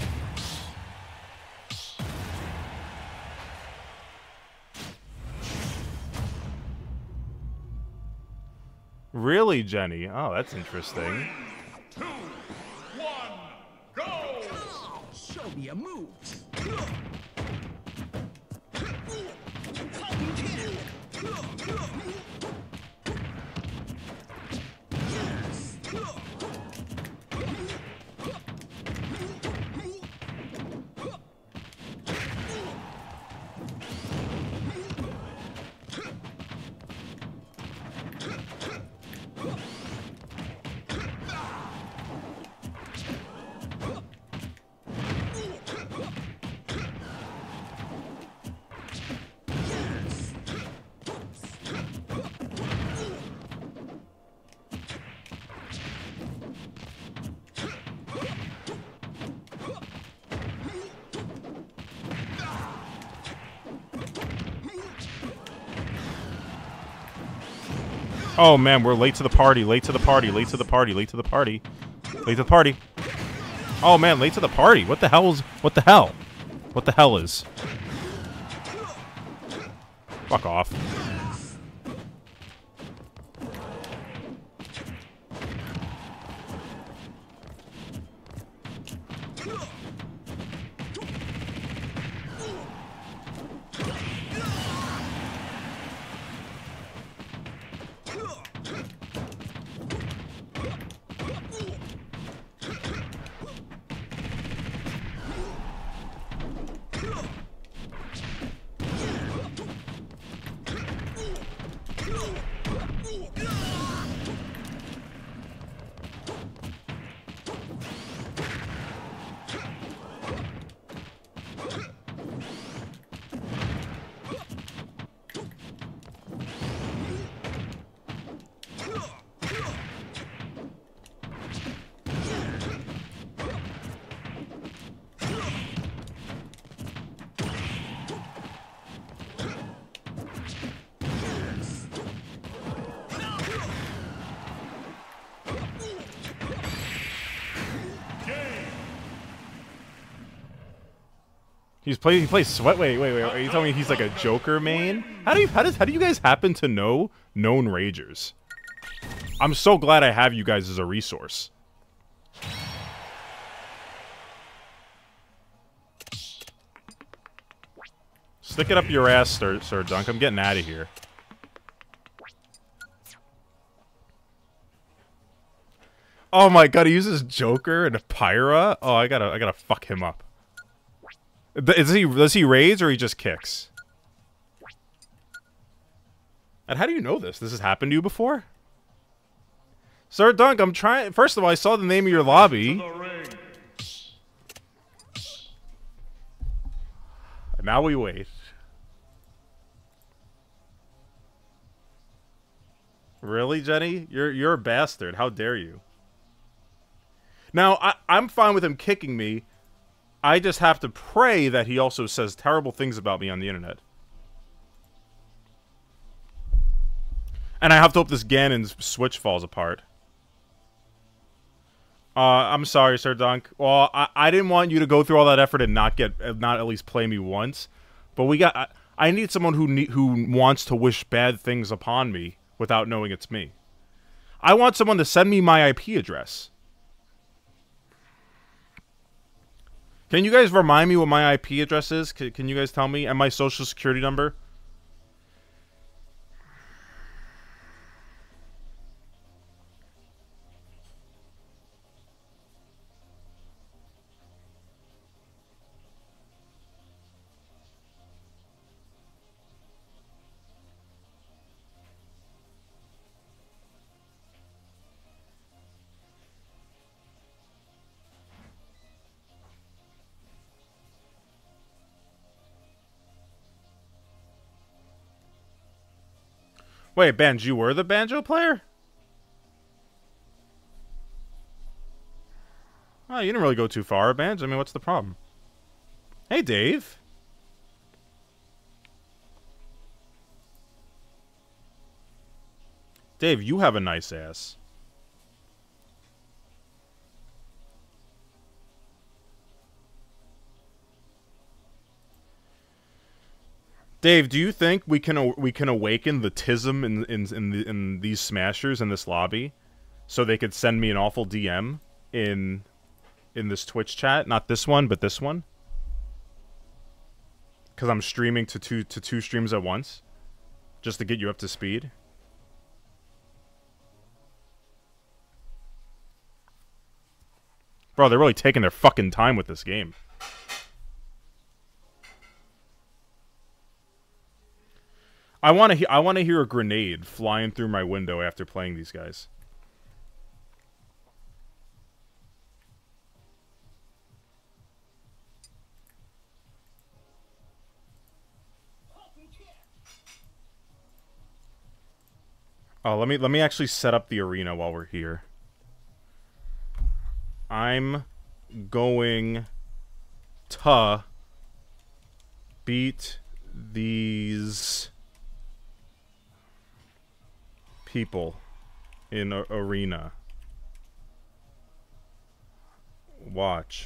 Really, Jenny? Oh, that's interesting. 3, 2, 1, go! Show me your moves. Oh man, we're late to the party, late to the party, late to the party, late to the party. Late to the party. Oh man, late to the party. What the hell is what the hell? What the hell is? Fuck off. He plays Sweat. Wait. Are you telling me he's like a Joker main? How do you guys happen to know known ragers? I'm so glad I have you guys as a resource. Stick it up your ass, Sir Dunk. I'm getting out of here. Oh my god, he uses Joker and a Pyra? Oh, I gotta fuck him up. Does he raise or he just kicks? And how do you know this? This has happened to you before? Sir Dunk, I'm trying. First of all, I saw the name of your lobby. Now we wait. Really, Jenny? You're a bastard. How dare you? Now, I'm fine with him kicking me. I just have to pray that he also says terrible things about me on the internet. And I have to hope this Ganon's switch falls apart. I'm sorry, Sir Dunk. Well, I didn't want you to go through all that effort and not at least play me once. But I need someone who wants to wish bad things upon me without knowing it's me. I want someone to send me my IP address. Can you guys remind me what my IP address is? Can you guys tell me? And my social security number? Wait, Banjo, you were the banjo player? Oh, you didn't really go too far, Banjo. I mean, what's the problem? Hey, Dave. Dave, you have a nice ass. Dave, do you think we can awaken the tism in these smashers in this lobby, so they could send me an awful DM in this Twitch chat? Not this one, but this one, because I'm streaming to two streams at once, just to get you up to speed. Bro, they're really taking their fucking time with this game. I want to hear a grenade flying through my window after playing these guys. Oh, let me actually set up the arena while we're here. I'm going to beat these people in arena. Watch.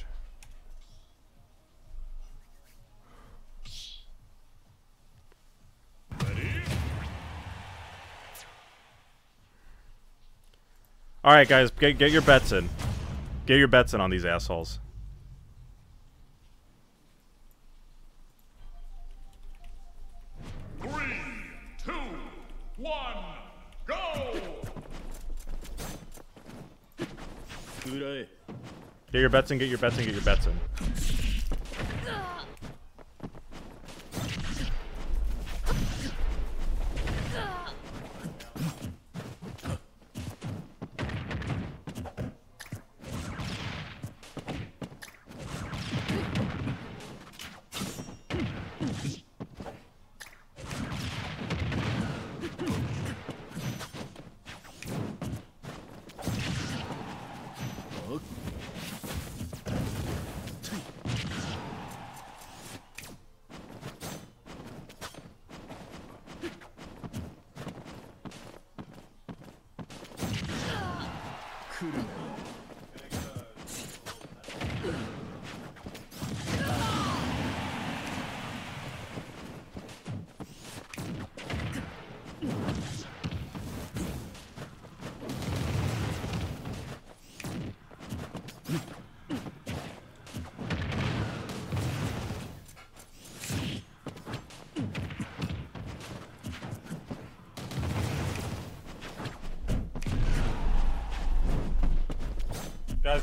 All right, guys, get your bets in. Get your bets in on these assholes. Three, two, one, go! Get your bets in, get your bets in, get your bets in.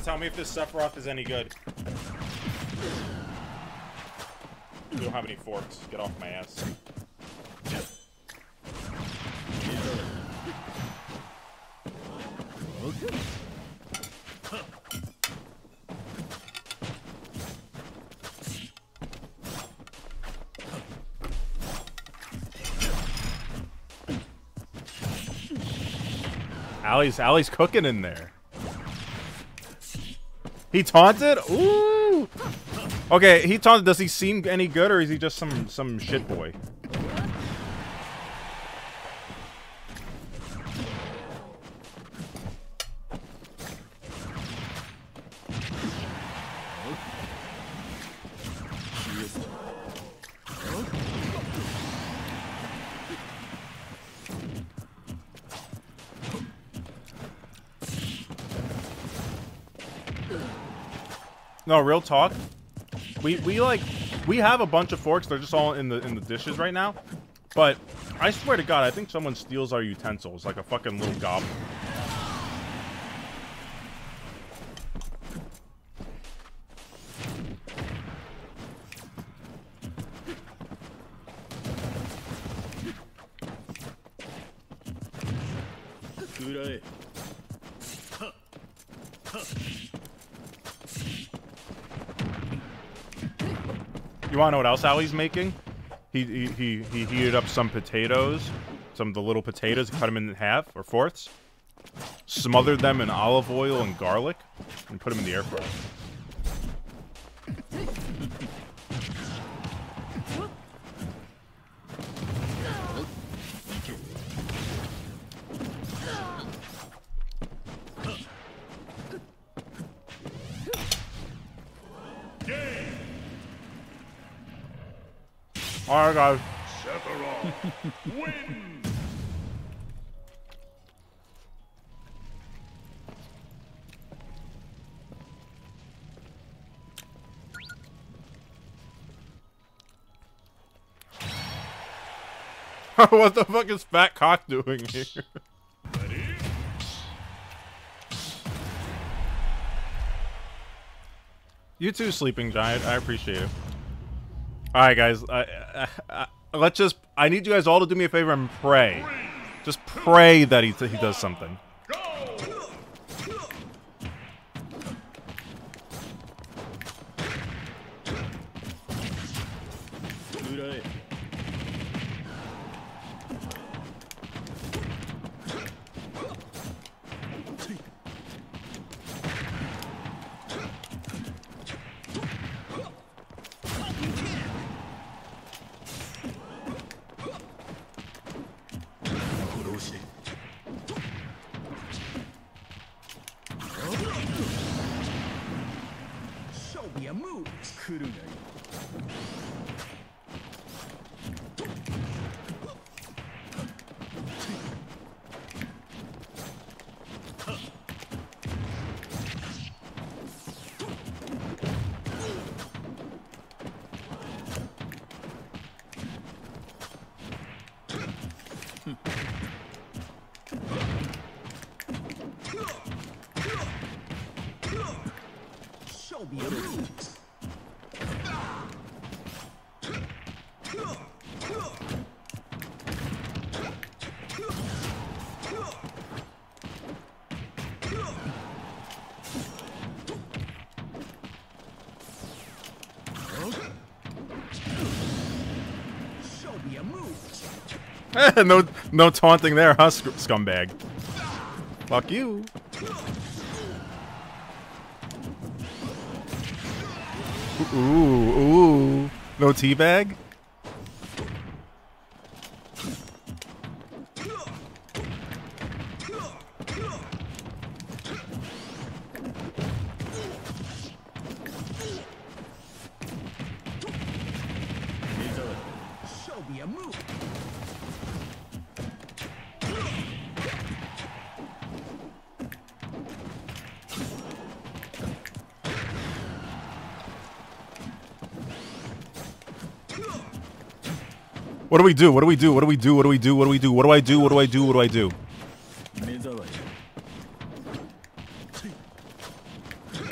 tell me if this Sephiroth is any good. You don't have any forks. Get off my ass. Ali's cooking in there. He taunted? Ooh. Okay, he taunted. Does he seem any good, or is he just some shit boy? No, real talk. We have a bunch of forks. They're just all in the dishes right now. But I swear to God, I think someone steals our utensils like a fucking little goblin. You wanna know what else Ali's making? He heated up some potatoes, some of the little potatoes, cut them in half or fourths, smothered them in olive oil and garlic, and put them in the air fryer. Alright, guys. Sephiroth wins. What the fuck is Fat Cock doing here? Ready? You too, Sleeping Giant. I appreciate it. Alright, guys. Let's just... I need you guys all to do me a favor and pray. Just pray that he does something. Go! Show me a move. Show me a move. Show me a move. No taunting there, huh, scumbag? Fuck you. Ooh. No teabag? Show me a move. What do we do? What do we do? What do we do? What do we do? What do we do? What do I do? What do I do? What do I do?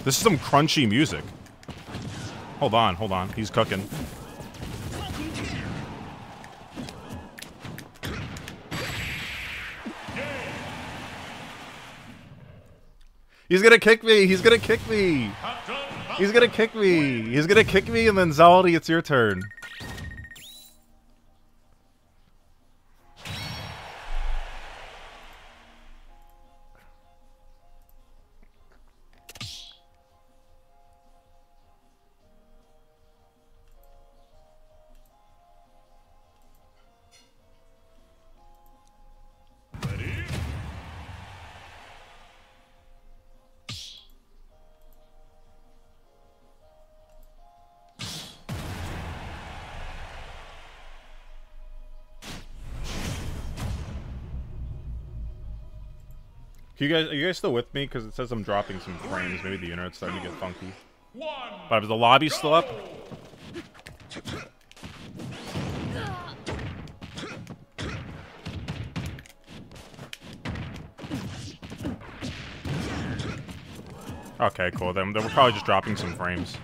This is some crunchy music. Hold on, hold on. He's cooking. He's gonna kick me! He's gonna kick me! He's gonna kick me! He's gonna kick me, and then Zaldi, it's your turn. Are you guys still with me? Because it says I'm dropping some frames. Maybe the internet's starting to get funky. But is the lobby still up? Okay, cool. Then we're probably just dropping some frames.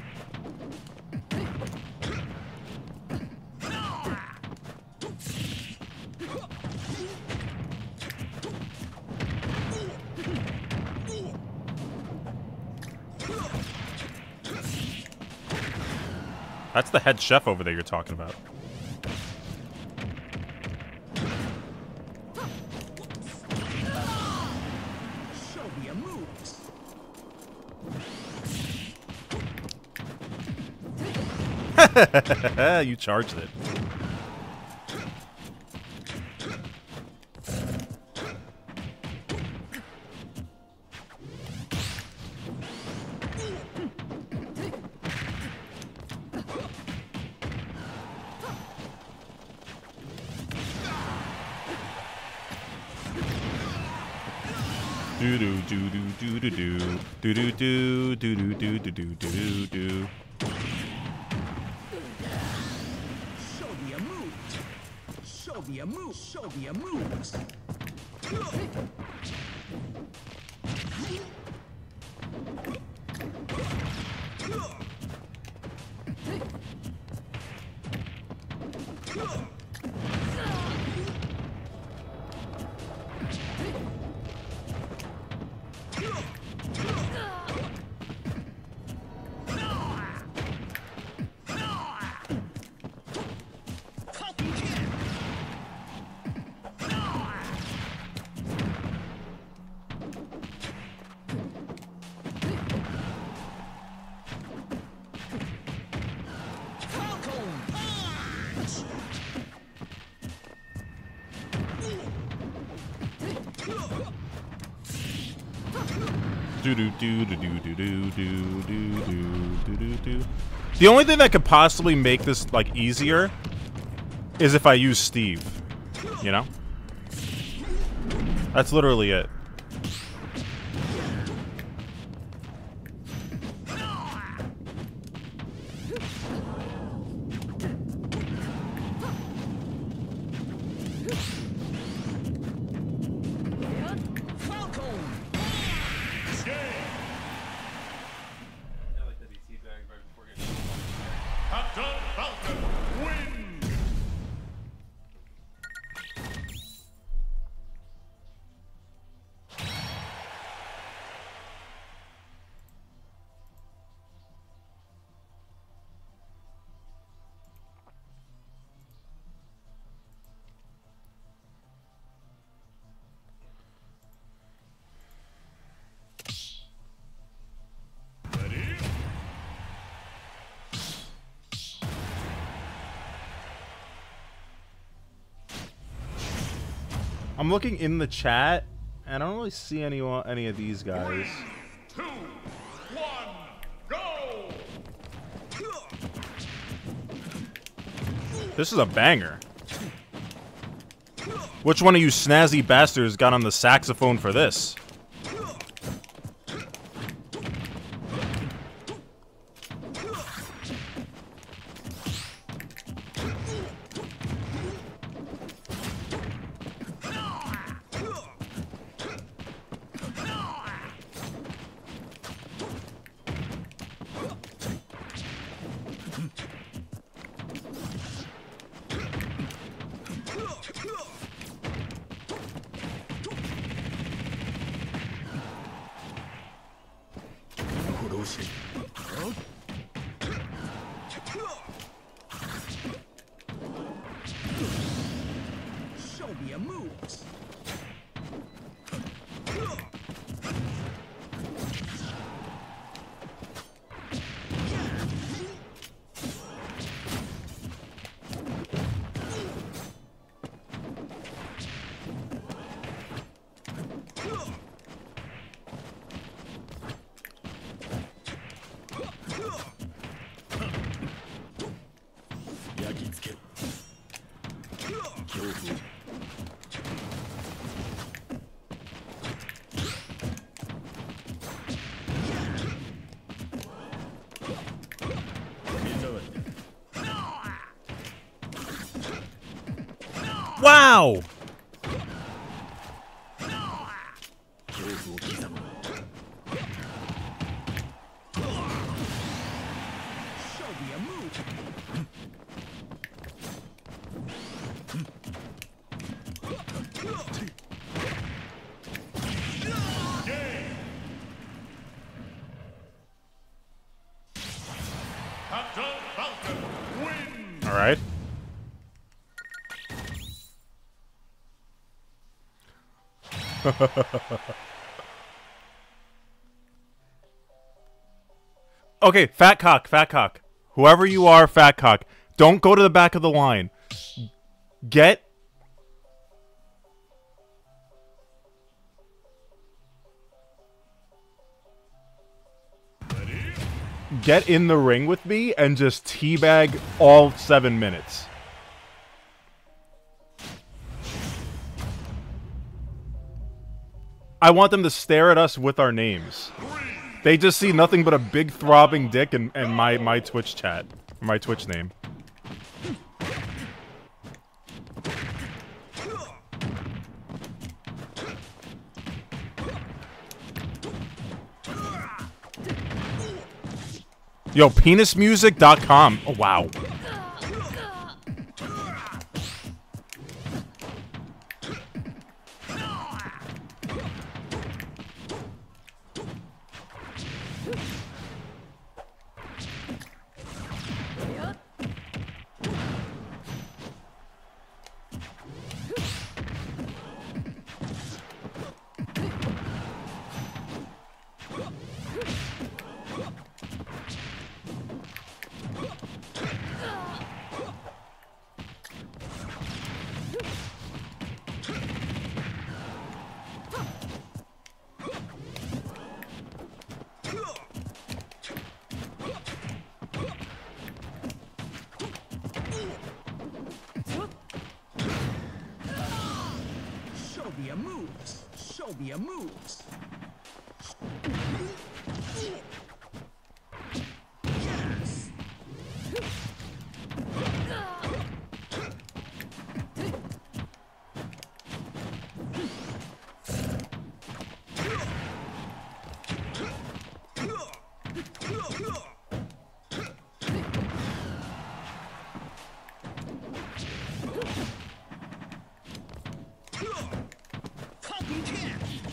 That's the head chef over there you're talking about. Show me your moves. You charged it. Do do do do do do do do do do do do do do do do. Show me your moves. Show me your moves. Show me your moves. Do do do do do do do do do do do do. The only thing that could possibly make this like easier is if I use Steve. You know? That's literally it. I like that he teabagged right before getting Captain Falcon wins. Ready? I'm looking in the chat, and I don't really see any of these guys. 2, 1, go! This is a banger. Which one of you snazzy bastards got on the saxophone for this? Show me your moves. Wow! Show me your move. Captain Falcon wins. All right. Okay, fat cock, fat cock. Whoever you are, fat cock. Don't go to the back of the line. Get in the ring with me and just teabag all 7 minutes. I want them to stare at us with our names. They just see nothing but a big throbbing dick and my Twitch chat. My Twitch name. Yo, penismusic.com. Oh, wow. Show me your moves. Show me your moves. Yes. Falcon kick.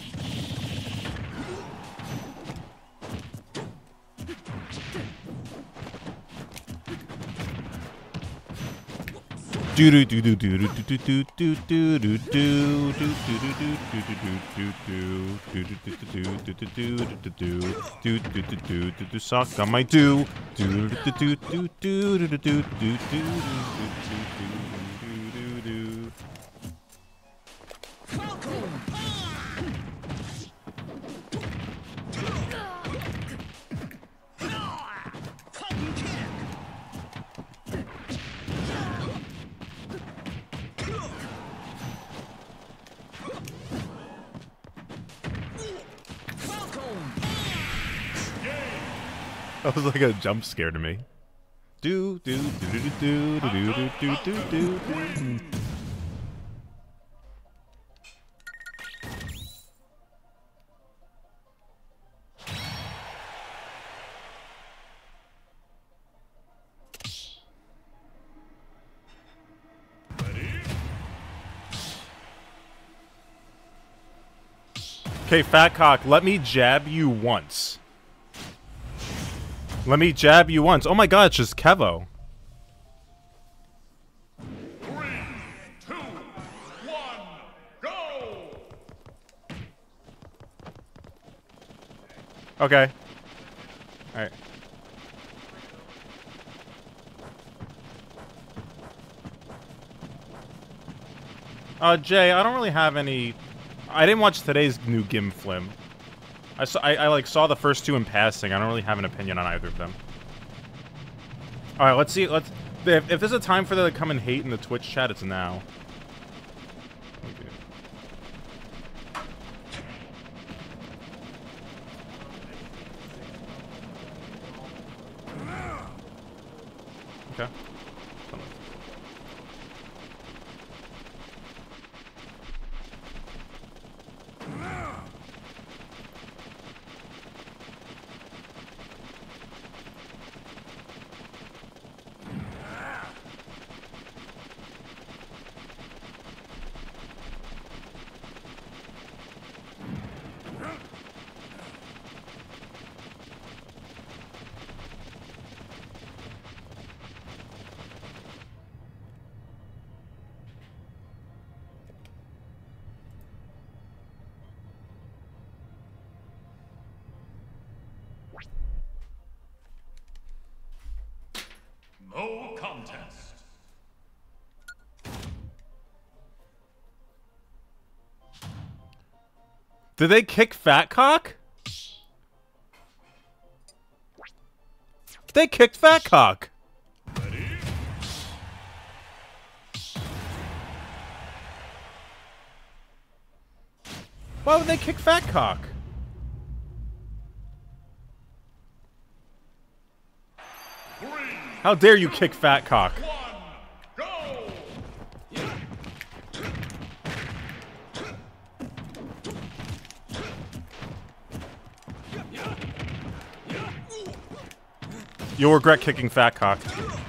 Do do do do do do do do do do do do do suck on my do do do do do do do do do do do. Falcon. Falcon kick. Falcon. That was like a jump scare to me. Do do do do do do do do do do do. Okay, fat cock, let me jab you once. Let me jab you once. Oh my god, it's just Kevo. 3, 2, 1. Okay. Alright. Jay, I don't really have any... I didn't watch today's new Gimflim. I like saw the first two in passing. I don't really have an opinion on either of them. All right, let's see. If there's a time for them to come and hate in the Twitch chat, it's now. Okay. No contest. Did they kick Fatcock? They kicked Fatcock. Why would they kick Fatcock? How dare you kick Fatcock? Go! You'll regret kicking Fatcock.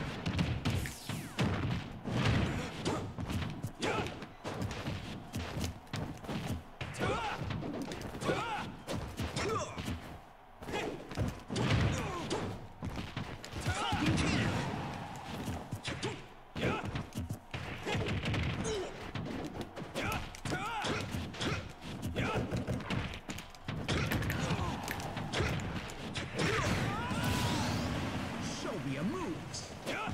Show me your moves.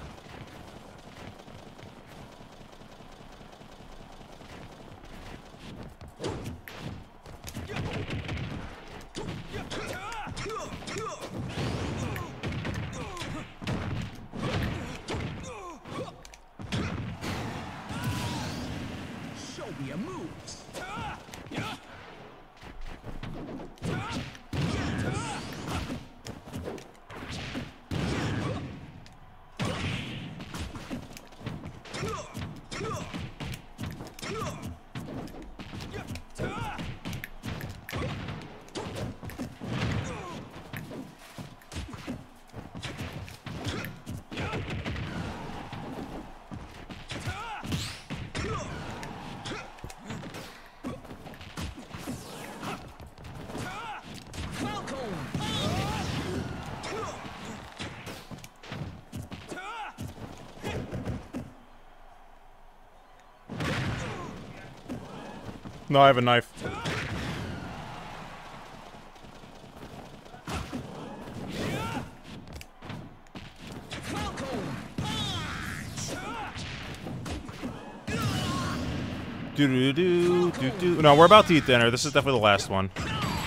Show me your moves. No, I have a knife. Do. No, we're about to eat dinner. This is definitely the last one.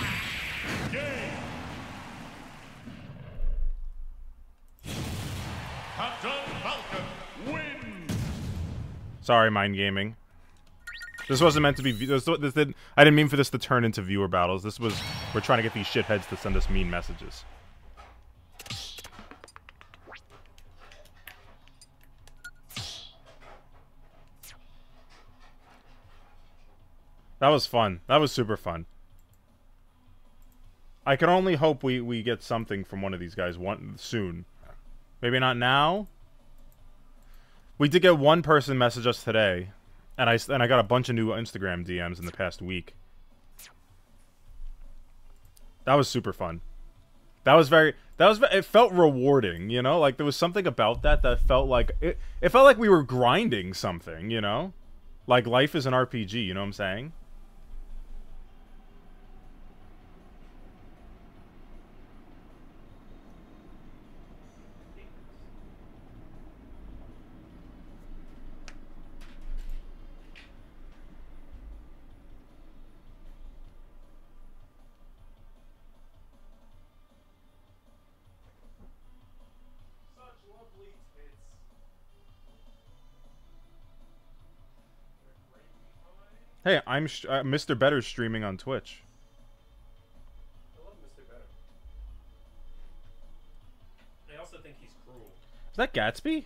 Captain Falcon wins. Sorry, Mind Gaming. This wasn't meant to be. I didn't mean for this to turn into viewer battles. This was. We're trying to get these shitheads to send us mean messages. That was fun. That was super fun. I can only hope we get something from one of these guys soon. Maybe not now. We did get one person message us today. And I got a bunch of new Instagram DMs in the past week. That was super fun. It felt rewarding, you know? Like there was something about that felt like it felt like we were grinding something, you know? Like life is an RPG, you know what I'm saying? Hey, I'm Mr. Better streaming on Twitch. I love Mr. Better. I also think he's cruel. Is that Gatsby?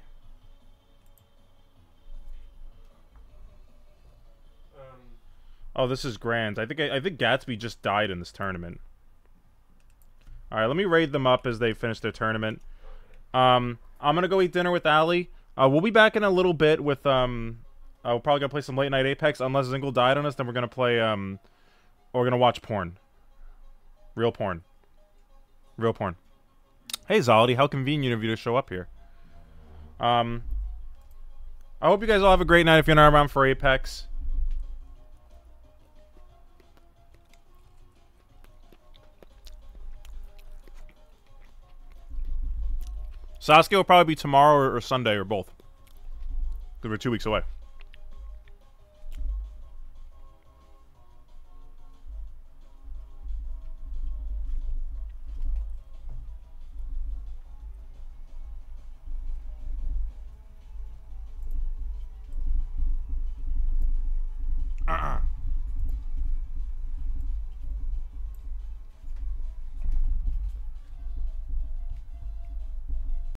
Oh, this is Grand. I think Gatsby just died in this tournament. All right, let me raid them up as they finish their tournament. I'm gonna go eat dinner with Ali. We'll be back in a little bit with we're probably gonna play some late night Apex. Unless Zingle died on us, then we're gonna play or we're gonna watch porn. Real porn. Real porn. Hey Zaldi, how convenient of you to show up here. I hope you guys all have a great night if you're not around for Apex. Sasuke will probably be tomorrow or Sunday or both. Because we're 2 weeks away.